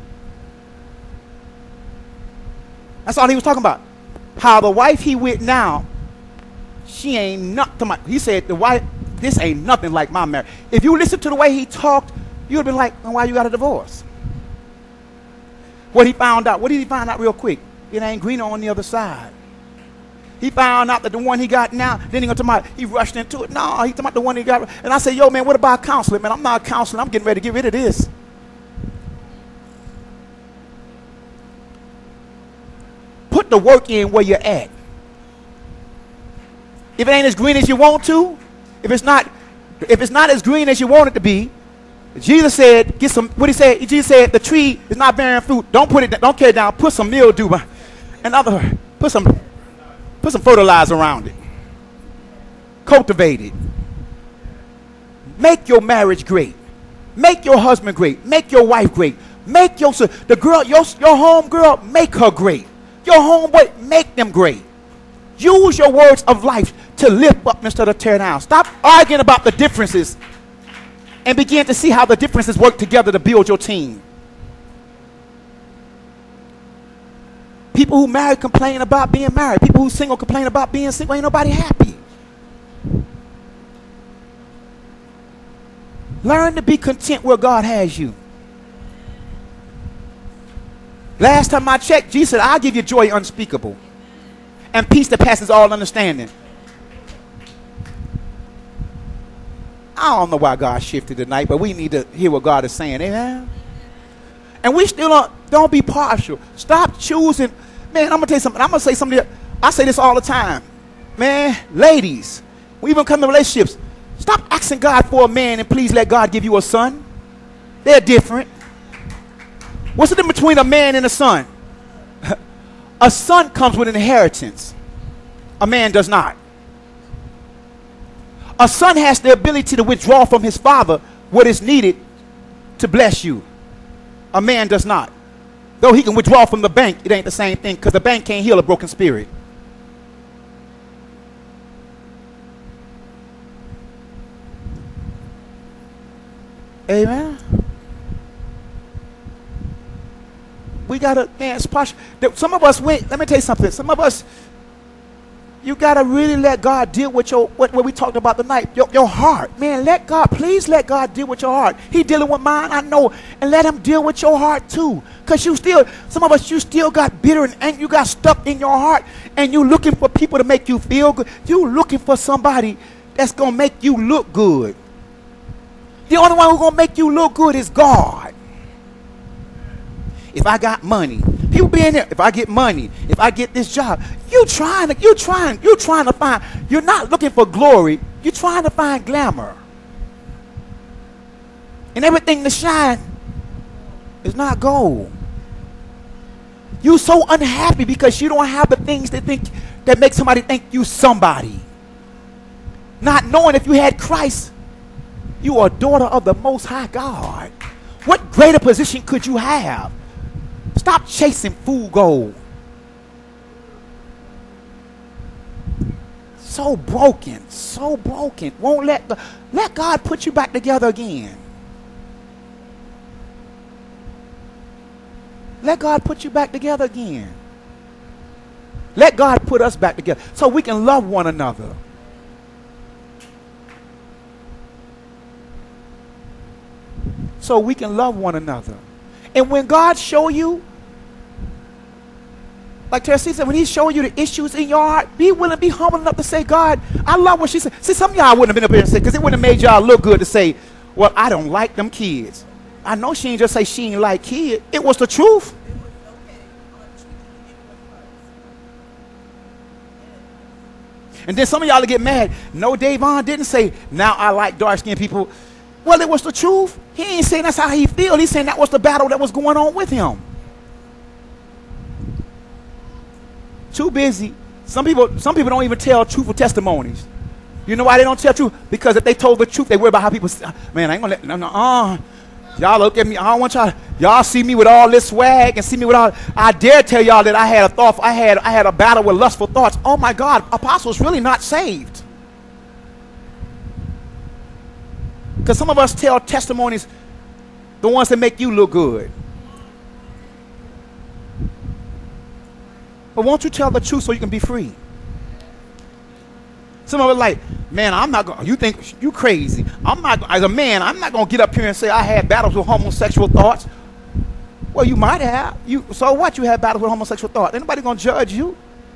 that's all he was talking about. How the wife he with now, she ain't nothing like, he said, the wife, this ain't nothing like my marriage. If you listen to the way he talked, you would have been like, well, why you got a divorce? What he found out, what did he find out real quick? It ain't greener on the other side. He found out that the one he got now, then he gonna talk about, he rushed into it. No, he talking about the one he got. And I said, yo, man, what about counseling? Man, I'm not a counselor. I'm getting ready to get rid of this. Put the work in where you're at. If it ain't as green as you want to, if it's not, if it's not as green as you want it to be, Jesus said, get some, what he said? Jesus said, the tree is not bearing fruit. Don't put it, don't carry it down. Put some mildew. In other words, put some, put some fertilizer around it. Cultivate it. Make your marriage great. Make your husband great. Make your wife great. Make your, the girl, your, your home girl, make her great. Your homeboy, make them great. Use your words of life to lift up instead of tear down. Stop arguing about the differences and begin to see how the differences work together to build your team. People who married complain about being married. People who single complain about being single. Ain't nobody happy. Learn to be content where God has you. Last time I checked, Jesus said, I'll give you joy unspeakable and peace that passes all understanding. I don't know why God shifted tonight, but we need to hear what God is saying. Amen. And we still don't, don't be partial. Stop choosing. Man, I'm going to tell you something. I'm going to say something. I say this all the time. Man, ladies, we even come to relationships. Stop asking God for a man and please let God give you a son. They're different. What's the difference between a man and a son? A son comes with an inheritance. A man does not. A son has the ability to withdraw from his father what is needed to bless you. A man does not. Though he can withdraw from the bank, it ain't the same thing because the bank can't heal a broken spirit. Amen. We gotta, man, it's partial. Some of us went, let me tell you something. Some of us, you gotta really let God deal with your, what, what we talked about tonight, your, your heart. Man, let God, please let God deal with your heart. He dealing with mine, I know. And let him deal with your heart too. Because you still, some of us, you still got bitter and angry. You got stuck in your heart. And you looking for people to make you feel good. You looking for somebody that's gonna make you look good. The only one who's gonna make you look good is God. If I got money, people be in there. If I get money, if I get this job, you trying to, you trying, you trying to find. You're not looking for glory. You're trying to find glamour. And everything to shine is not gold. You're so unhappy because you don't have the things that think that make somebody think you somebody. Not knowing if you had Christ, you are a daughter of the Most High God. What greater position could you have? Stop chasing fool gold. So broken, so broken. Won't let the, let God put you back together again. Let God put you back together again. Let God put us back together so we can love one another. So we can love one another. And when God show you like Teresa said, when he's showing you the issues in your heart, be willing, be humble enough to say, God, I love what she said. See, some of y'all wouldn't have been up here and said, because it wouldn't have made y'all look good to say, well, I don't like them kids. I know she ain't just say she ain't like kids. It was the truth. And then some of y'all get mad. No, Davon didn't say, now I like dark-skinned people. Well, it was the truth. He ain't saying that's how he feel. He's saying that was the battle that was going on with him. Too busy. Some people, some people don't even tell truthful testimonies. You know why they don't tell truth? Because if they told the truth, they worry about how people say, man, I ain't gonna let, no, no, uh. Y'all look at me, I don't want y'all, y'all see me with all this swag and see me with all, I dare tell y'all that I had a thought, I had, I had a battle with lustful thoughts. Oh my God, Apostle's really not saved. Because some of us tell testimonies, the ones that make you look good. But won't you tell the truth so you can be free? Some of us like, man, I'm not going, you think you crazy. I'm not, as a man, I'm not going to get up here and say I had battles with homosexual thoughts. Well, you might have. You, so what? You had battles with homosexual thoughts. Ain't nobody going to judge you.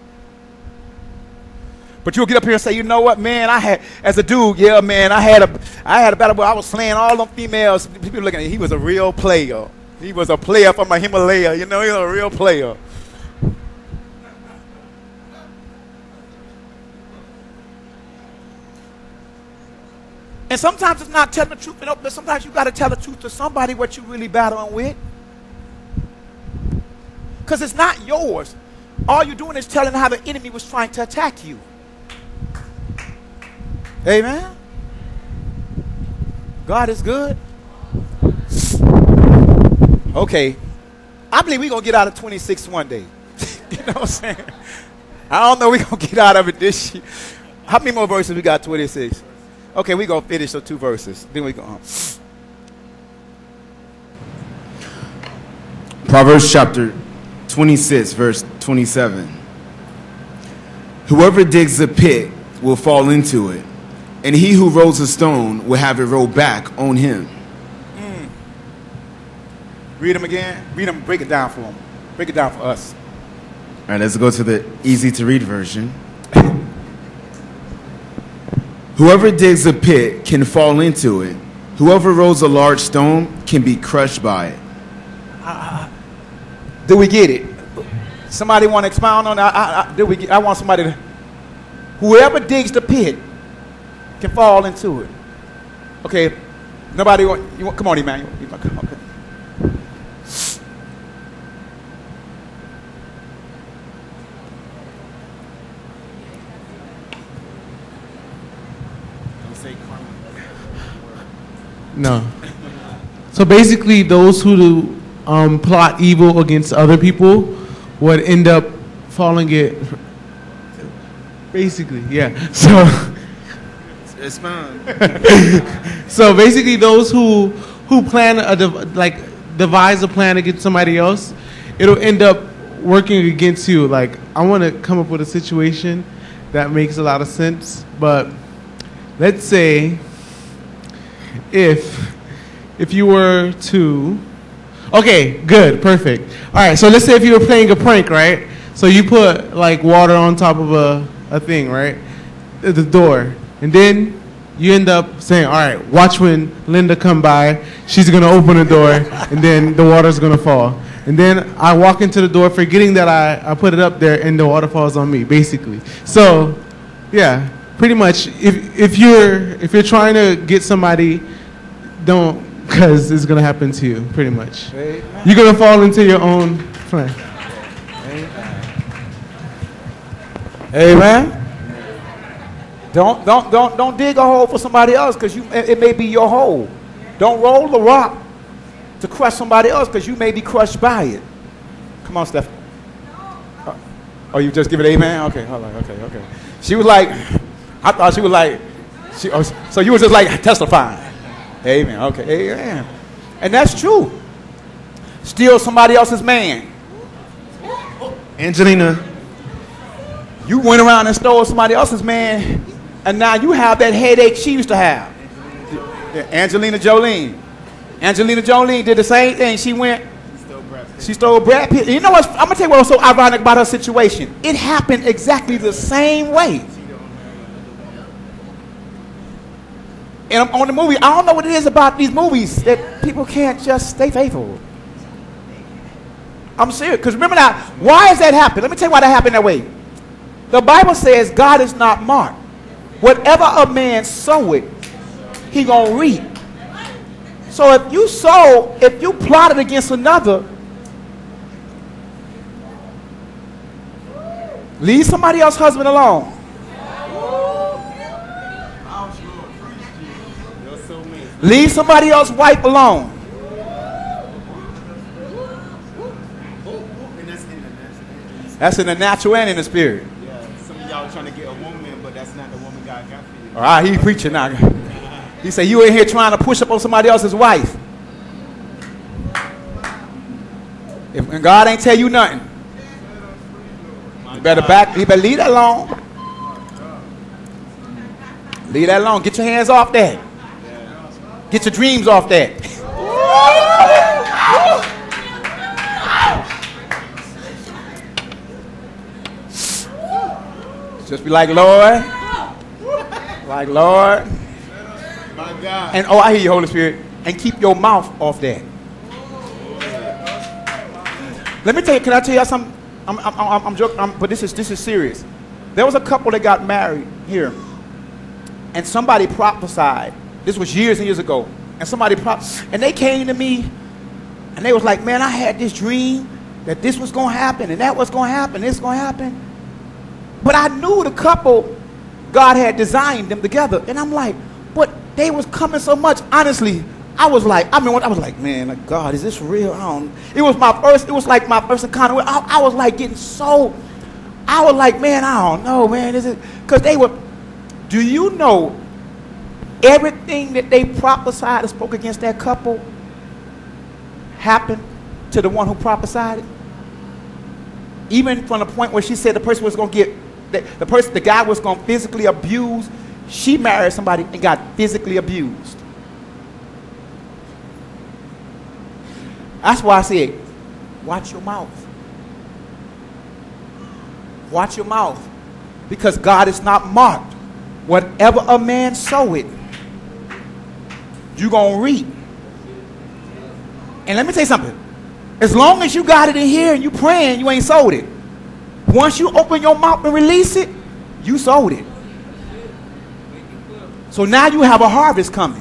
But you'll get up here and say, you know what, man, I had, as a dude, yeah, man, I had a, I had a battle where I was slaying all them females. People looking at him, he was a real player. He was a player from a Himalaya. You know, he was a real player. And sometimes it's not telling the truth, but sometimes you got to tell the truth to somebody what you really battling with. Because it's not yours. All you're doing is telling how the enemy was trying to attack you. Amen. God is good. Okay. I believe we're going to get out of twenty-six one day. You know what I'm saying? I don't know we're going to get out of it this year. How many more verses we got? twenty-six. Okay, we're going to finish the two verses. Then we go on. Proverbs chapter twenty-six, verse twenty-seven. Whoever digs a pit will fall into it, and he who rolls a stone will have it rolled back on him. Mm. Read them again. Read them. Break it down for them. Break it down for us. All right, let's go to the easy-to-read version. Whoever digs a pit can fall into it. Whoever rolls a large stone can be crushed by it. Uh, do we get it? Somebody want to expound on that? I, I, do we get, I want somebody to. Whoever digs the pit can fall into it. Okay. Nobody want. You want? Come on, Emmanuel. Okay. No. So basically, those who do, um, plot evil against other people would end up falling it. Basically, yeah. So. It's fine. So basically, those who who plan a dev- like devise a plan against somebody else, it'll end up working against you. Like, I want to come up with a situation that makes a lot of sense, but let's say. If if you were to, okay, good, perfect. All right, so let's say if you were playing a prank, right? So you put like water on top of a, a thing, right? The door. And then you end up saying, all right, watch when Linda come by. She's going to open the door, and then the water's going to fall. And then I walk into the door forgetting that I, I put it up there, and the water falls on me, basically. So, yeah. Pretty much, if if you're if you're trying to get somebody, don't, because it's gonna happen to you. Pretty much, Amen. You're gonna fall into your own plan. Amen. Amen. Don't don't don't don't dig a hole for somebody else, because you it, it may be your hole. Don't roll the rock to crush somebody else, because you may be crushed by it. Come on, Steph. Uh, oh, you just give it amen? Okay, hold on. Okay, okay. She was like. I thought she was like, she, oh, so you were just like testifying. Amen. Okay. Amen. And that's true. Steal somebody else's man. Angelina. You went around and stole somebody else's man, and now you have that headache she used to have. Angelina Jolie. Angelina Jolie did the same thing. She went, She stole Brad Pitt. You know what? I'm gonna tell you what was so ironic about her situation. It happened exactly the same way. And on the movie, I don't know what it is about these movies that people can't just stay faithful. I'm serious. Because remember now, why is that happening? Let me tell you why that happened that way. The Bible says God is not marked. Whatever a man soweth, he gonna reap. So if you sow, if you plotted against another, leave somebody else's husband alone. Leave somebody else's wife alone. That's in the natural and in the spirit. Yeah, some of y'all trying to get a woman, but that's not the woman God got for you. All right, he preaching now. He said, you in here trying to push up on somebody else's wife. If and God ain't tell you nothing, you better back, you better leave that alone. Leave that alone. Get your hands off that. Get your dreams off that. Just be like, Lord. Like, Lord. My God. And, oh, I hear you, Holy Spirit. And keep your mouth off that. Let me tell you, can I tell you something? I'm, I'm, I'm, I'm joking, I'm, but this is, this is serious. There was a couple that got married here. And somebody prophesied. This was years and years ago. And somebody prophesied. And they came to me. And they was like, man, I had this dream that this was going to happen. And that was going to happen. This was going to happen. But I knew the couple, God had designed them together. And I'm like, but they was coming so much. Honestly, I was like, I mean, I was like, man, like, God, is this real? I don't. It was my first, it was like my first encounter. I, I was like getting so, I was like, man, I don't know, man. Is it? Because they were, do you know everything that they prophesied and spoke against that couple happened to the one who prophesied it? Even from the point where she said the person was going to get, the, the person, the guy was going to physically abuse, she married somebody and got physically abused. That's why I said, watch your mouth. Watch your mouth. Because God is not marked. Whatever a man soweth, you're going to reap. And let me tell you something. As long as you got it in here and you praying, you ain't sold it. Once you open your mouth and release it, you sold it. So now you have a harvest coming.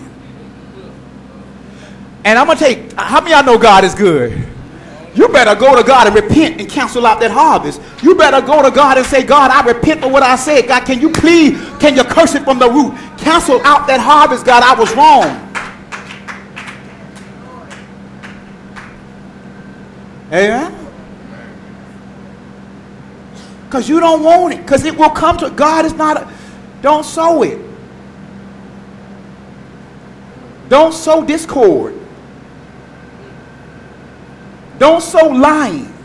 And I'm going to take, how many of y'all know God is good? You better go to God and repent and cancel out that harvest. You better go to God and say, God, I repent for what I said. God, can you please, can you curse it from the root? Cancel out that harvest, God, I was wrong. Amen? Because you don't want it. Because it will come to, God is not, a, don't sow it. Don't sow discord. Don't sow lying.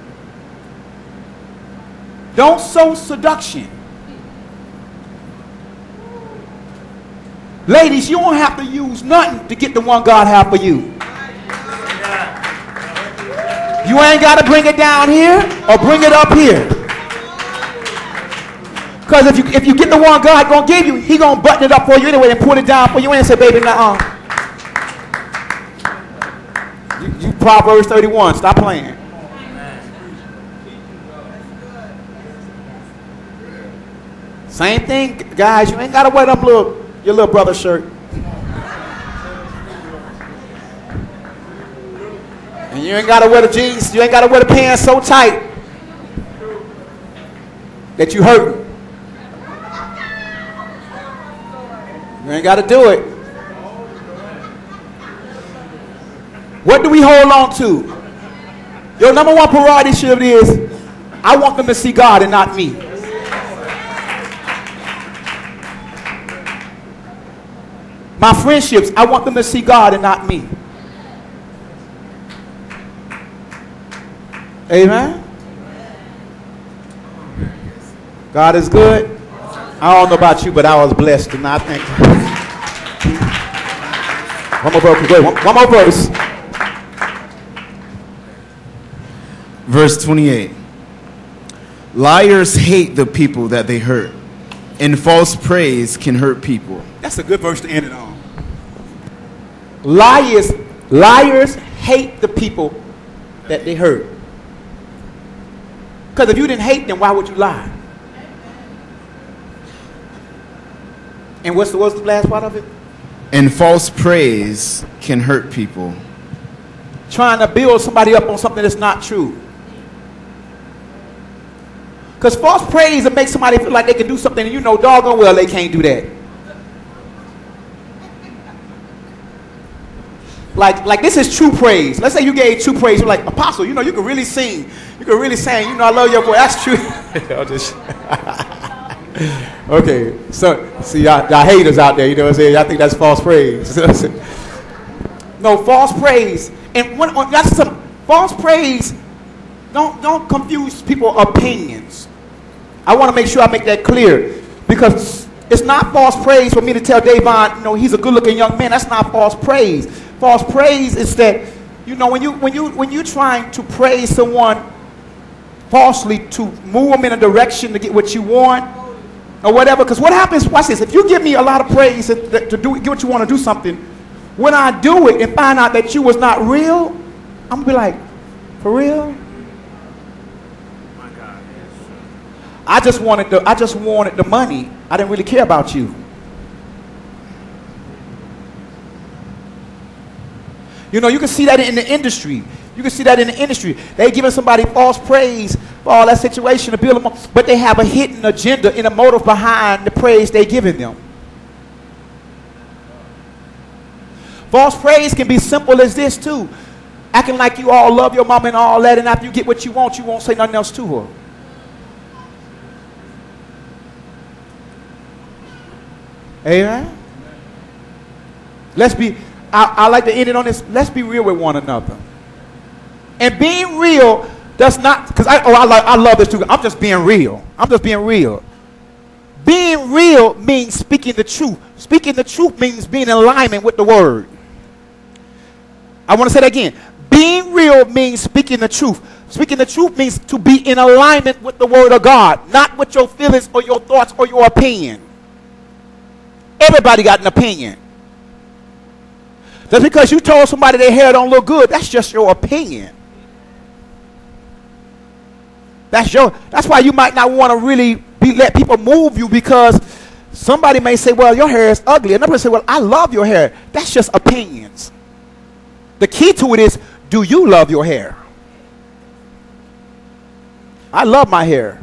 Don't sow seduction. Ladies, you don't have to use nothing to get the one God has for you. You ain't got to bring it down here or bring it up here. Because if you, if you get the one God going to give you, he going to button it up for you anyway and put it down for you and say, baby, nah-uh. You, you Proverbs thirty-one, stop playing. Same thing, guys. You ain't got to wear up little, your little brother's shirt. And you ain't got to wear the jeans. You ain't got to wear the pants so tight that you hurt. You ain't got to do it. What do we hold on to? Your number one priority shift is, I want them to see God and not me. My friendships, I want them to see God and not me. Amen? God is good. I don't know about you, but I was blessed tonight. Thank you. One more verse. Wait, one, one more verse. Verse twenty-eight. Liars hate the people that they hurt, and false praise can hurt people. That's a good verse to end it on. Liars, liars hate the people that they hurt. Because if you didn't hate them, why would you lie? And what's the, what's the last part of it? And false praise can hurt people. Trying to build somebody up on something that's not true. Because false praise will make somebody feel like they can do something and you know doggone well they can't do that. Like, like this is true praise. Let's say you gave true praise. You're like, Apostle, you know, you can really sing. You can really sing. You know, I love your voice. That's true. I'll just okay. So, see, y'all, y'all haters out there, you know what I'm saying? Y'all think that's false praise. No, false praise. And when, that's some false praise. Don't, don't confuse people's opinions. I want to make sure I make that clear. Because it's not false praise for me to tell Davon, you know, he's a good-looking young man. That's not false praise. False praise is that, you know, when you when you when you're trying to praise someone falsely to move them in a direction to get what you want or whatever. Because what happens? Watch this. If you give me a lot of praise to, to do get what you want to do something, when I do it and find out that you was not real, I'm gonna be like, for real? I just wanted the I just wanted the money. I didn't really care about you. You know, you can see that in the industry. You can see that in the industry. They giving somebody false praise for all that situation to build them up, but they have a hidden agenda and a motive behind the praise they giving them. False praise can be simple as this too. Acting like you all love your mama and all that, and after you get what you want, you won't say nothing else to her. Amen? Let's be, I, I like to end it on this. Let's be real with one another. And being real does not, because I, oh, I, like, I love this too. I'm just being real. I'm just being real. Being real means speaking the truth. Speaking the truth means being in alignment with the word. I want to say that again. Being real means speaking the truth. Speaking the truth means to be in alignment with the word of God, not with your feelings or your thoughts or your opinion. Everybody got an opinion. Just because you told somebody their hair don't look good, that's just your opinion. That's your. That's why you might not want to really be let people move you, because somebody may say, "Well, your hair is ugly," another say, "Well, I love your hair." That's just opinions. The key to it is, do you love your hair? I love my hair.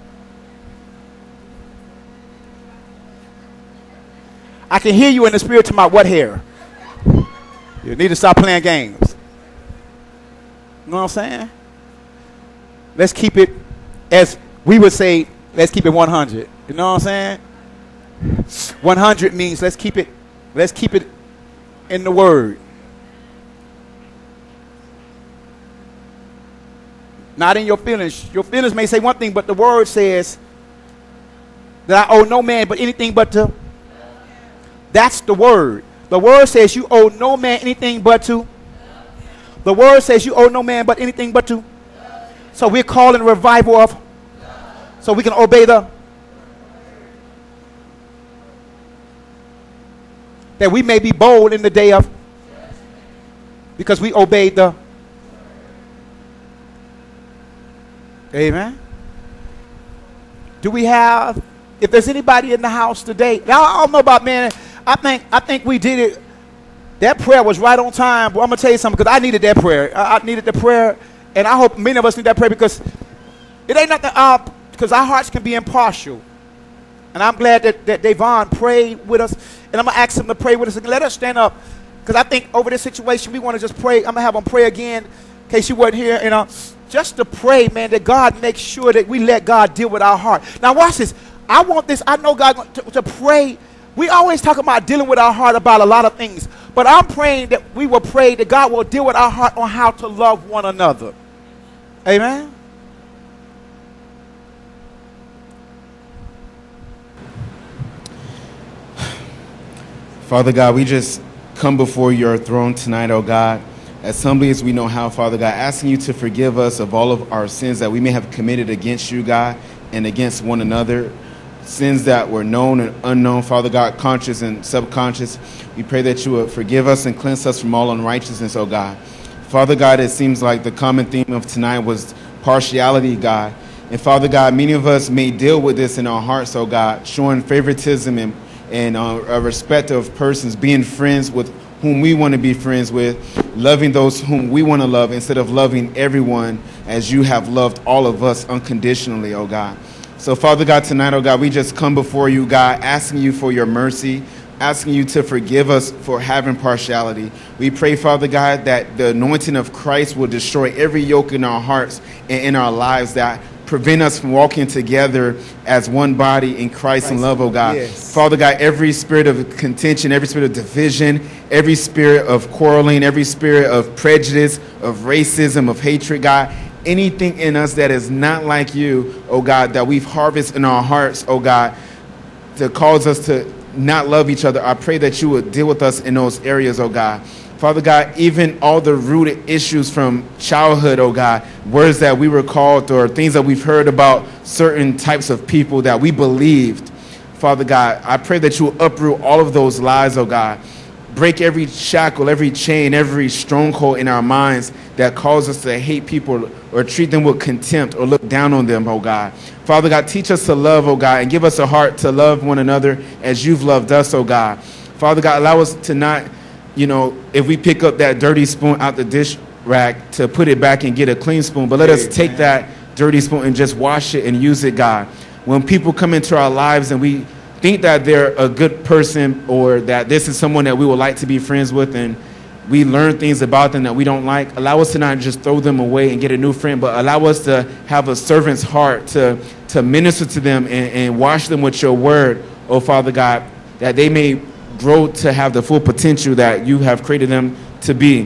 I can hear you in the spirit talking about what hair. You need to stop playing games. You know what I'm saying? Let's keep it, as we would say, let's keep it one hundred. You know what I'm saying? one hundred means let's keep it, let's keep it in the word. Not in your feelings. Your feelings may say one thing, but the word says that I owe no man but anything but to. That's the word. The word says you owe no man anything but to. The word says you owe no man but anything but to. So we're calling a revival of. So we can obey the. That we may be bold in the day of. Because we obeyed the. Amen. Do we have, if there's anybody in the house today, now I don't know about, man, I think I think we did it. That prayer was right on time. But I'm gonna tell you something, because I needed that prayer. I, I needed the prayer, and I hope many of us need that prayer, because it ain't nothing. Uh, because our hearts can be impartial, and I'm glad that that Davon prayed with us, and I'm gonna ask him to pray with us. And let us stand up, because I think over this situation we want to just pray. I'm gonna have him pray again, in case you weren't here, and uh, just to pray, man, that God makes sure that we let God deal with our heart. Now watch this. I want this. I know God to, to pray. We always talk about dealing with our heart about a lot of things. But I'm praying that we will pray that God will deal with our heart on how to love one another. Amen? Father God, we just come before your throne tonight, oh God. as humbly as we know how, Father God, asking you to forgive us of all of our sins that we may have committed against you, God, and against one another. Sins that were known and unknown, Father God, conscious and subconscious. We pray that you would forgive us and cleanse us from all unrighteousness, oh God. Father God, it seems like the common theme of tonight was partiality, God. And Father God, many of us may deal with this in our hearts, oh God, showing favoritism and, and uh, a respect of persons, being friends with whom we want to be friends with, loving those whom we want to love instead of loving everyone as you have loved all of us unconditionally, oh God. So, Father God, tonight, oh God, we just come before you, God, asking you for your mercy, asking you to forgive us for having partiality. We pray, Father God, that the anointing of Christ will destroy every yoke in our hearts and in our lives that prevent us from walking together as one body in Christ, Christ and love, oh God. Yes. Father God, every spirit of contention, every spirit of division, every spirit of quarreling, every spirit of prejudice, of racism, of hatred, God, anything in us that is not like you, oh God, that we've harvested in our hearts, oh God, to cause us to not love each other, I pray that you would deal with us in those areas, oh God. Father God, even all the rooted issues from childhood, oh God, words that we were called or things that we've heard about certain types of people that we believed, Father God, I pray that you will uproot all of those lies, oh God. Break every shackle, every chain, every stronghold in our minds that causes us to hate people or treat them with contempt or look down on them, oh God. Father God, teach us to love, oh God, and give us a heart to love one another as you've loved us, oh God. Father God, allow us to not, you know, if we pick up that dirty spoon out the dish rack, to put it back and get a clean spoon, but let us take that dirty spoon and just wash it and use it, God. When people come into our lives and we think that they're a good person or that this is someone that we would like to be friends with and we learn things about them that we don't like, allow us to not just throw them away and get a new friend, but allow us to have a servant's heart to, to minister to them and, and wash them with your word, oh Father God, that they may grow to have the full potential that you have created them to be.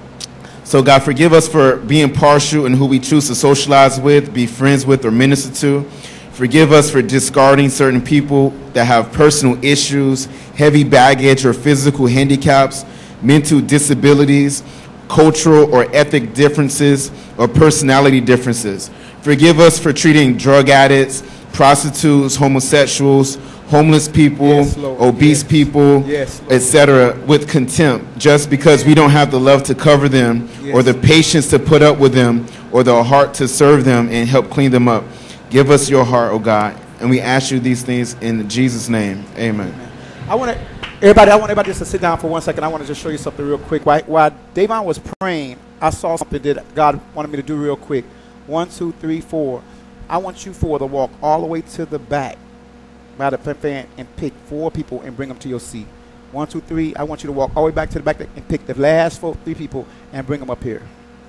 So God, forgive us for being partial in who we choose to socialize with, be friends with, or minister to. Forgive us for discarding certain people that have personal issues, heavy baggage or physical handicaps, mental disabilities, cultural or ethnic differences, or personality differences. Forgive us for treating drug addicts, prostitutes, homosexuals, homeless people, yes, obese yes. people, yes, et cetera, with contempt, just because we don't have the love to cover them, yes. or the patience to put up with them, or the heart to serve them and help clean them up. Give us your heart, oh God, and we ask you these things in Jesus' name. Amen. I want to, everybody, I want everybody just to sit down for one second. I want to just show you something real quick. While, while Davon was praying, I saw something that God wanted me to do real quick. One, two, three, four. I want you four to walk all the way to the back by the fan and pick four people and bring them to your seat. One, two, three. I want you to walk all the way back to the back and pick the last four, three people and bring them up here.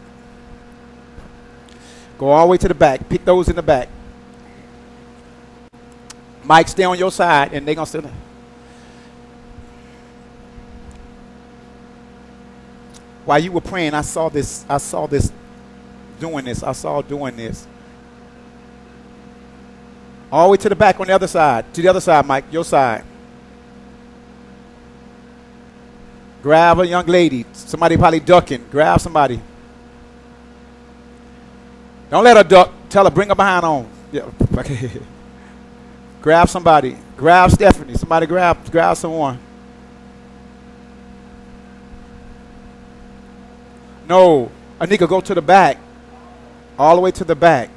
Go all the way to the back. Pick those in the back. Mike, stay on your side, and they're going to sit there. While you were praying, I saw this, I saw this, doing this. I saw doing this. All the way to the back on the other side. To the other side, Mike, your side. Grab a young lady. Somebody probably ducking. Grab somebody. Don't let her duck. Tell her, bring her behind on. Yeah. Grab somebody. Grab Stephanie. Somebody grab grab someone. No. Anika, go to the back. All the way to the back.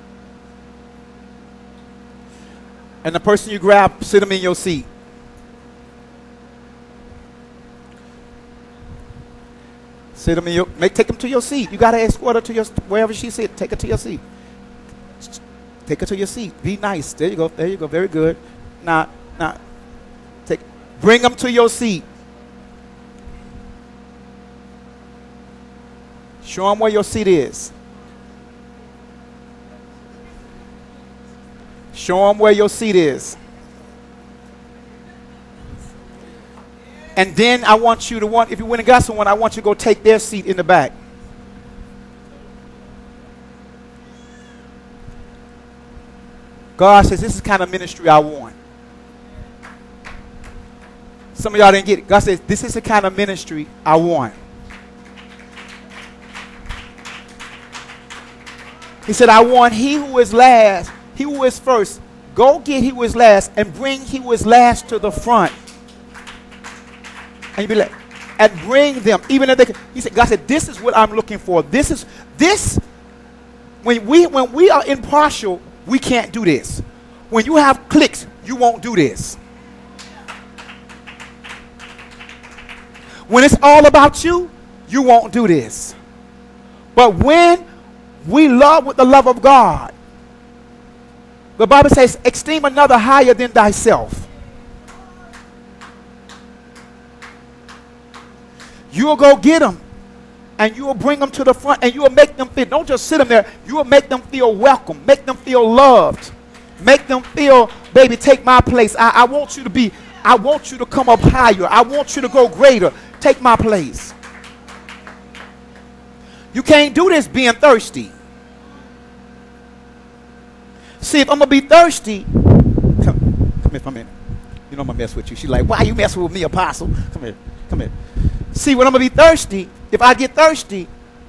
And the person you grab, sit them in your seat. Sit them in your, make, take them to your seat. You got to escort her to your, wherever she sit, take her to your seat. Take her to your seat. Be nice. There you go. There you go. Very good. Now, now, take, bring them to your seat. Show them where your seat is. Show them where your seat is. And then I want you to want, if you went and got someone, I want you to go take their seat in the back. God says, this is the kind of ministry I want. Some of y'all didn't get it. God says, this is the kind of ministry I want. He said, I want he who is last, he who is first, go get he who is last and bring he who is last to the front. And you be like, and bring them, even if they can. He said, God said, this is what I'm looking for. This is, this, when we, when we are impartial, we can't do this. When you have cliques, you won't do this. When it's all about you, you won't do this. But when we love with the love of God, the Bible says, esteem another higher than thyself. You'll go get them, and you will bring them to the front, and you will make them feel, don't just sit them there, you will make them feel welcome, make them feel loved, make them feel, baby, take my place. I, I want you to be, I want you to come up higher. I want you to go greater. Take my place. You can't do this being thirsty. See, if I'm going to be thirsty, come, come here for a minute. You know I'm going to mess with you. She's like, why you messing with me, Apostle? Come here, come here. See, when I'm going to be thirsty, if I get thirsty,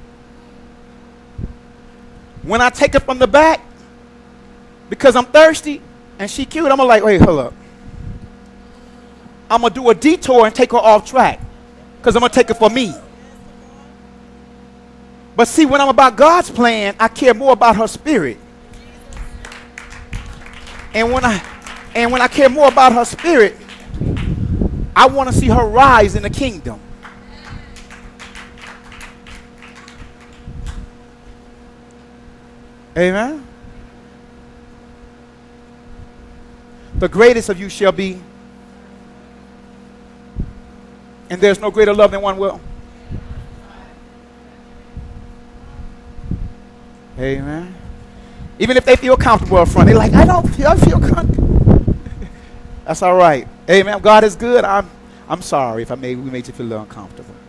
when I take it from the back, because I'm thirsty, and she cute, I'm going to like, wait, hold up. I'm going to do a detour and take her off track, because I'm going to take it for me. But see, when I'm about God's plan, I care more about her spirit. And when I, and when I care more about her spirit, I want to see her rise in the kingdom. Amen. The greatest of you shall be, and there's no greater love than one will. Amen. Even if they feel comfortable up front, they're like, I don't feel, I feel comfortable. That's all right. Amen. God is good. I'm, I'm sorry if I made, we made you feel a little uncomfortable.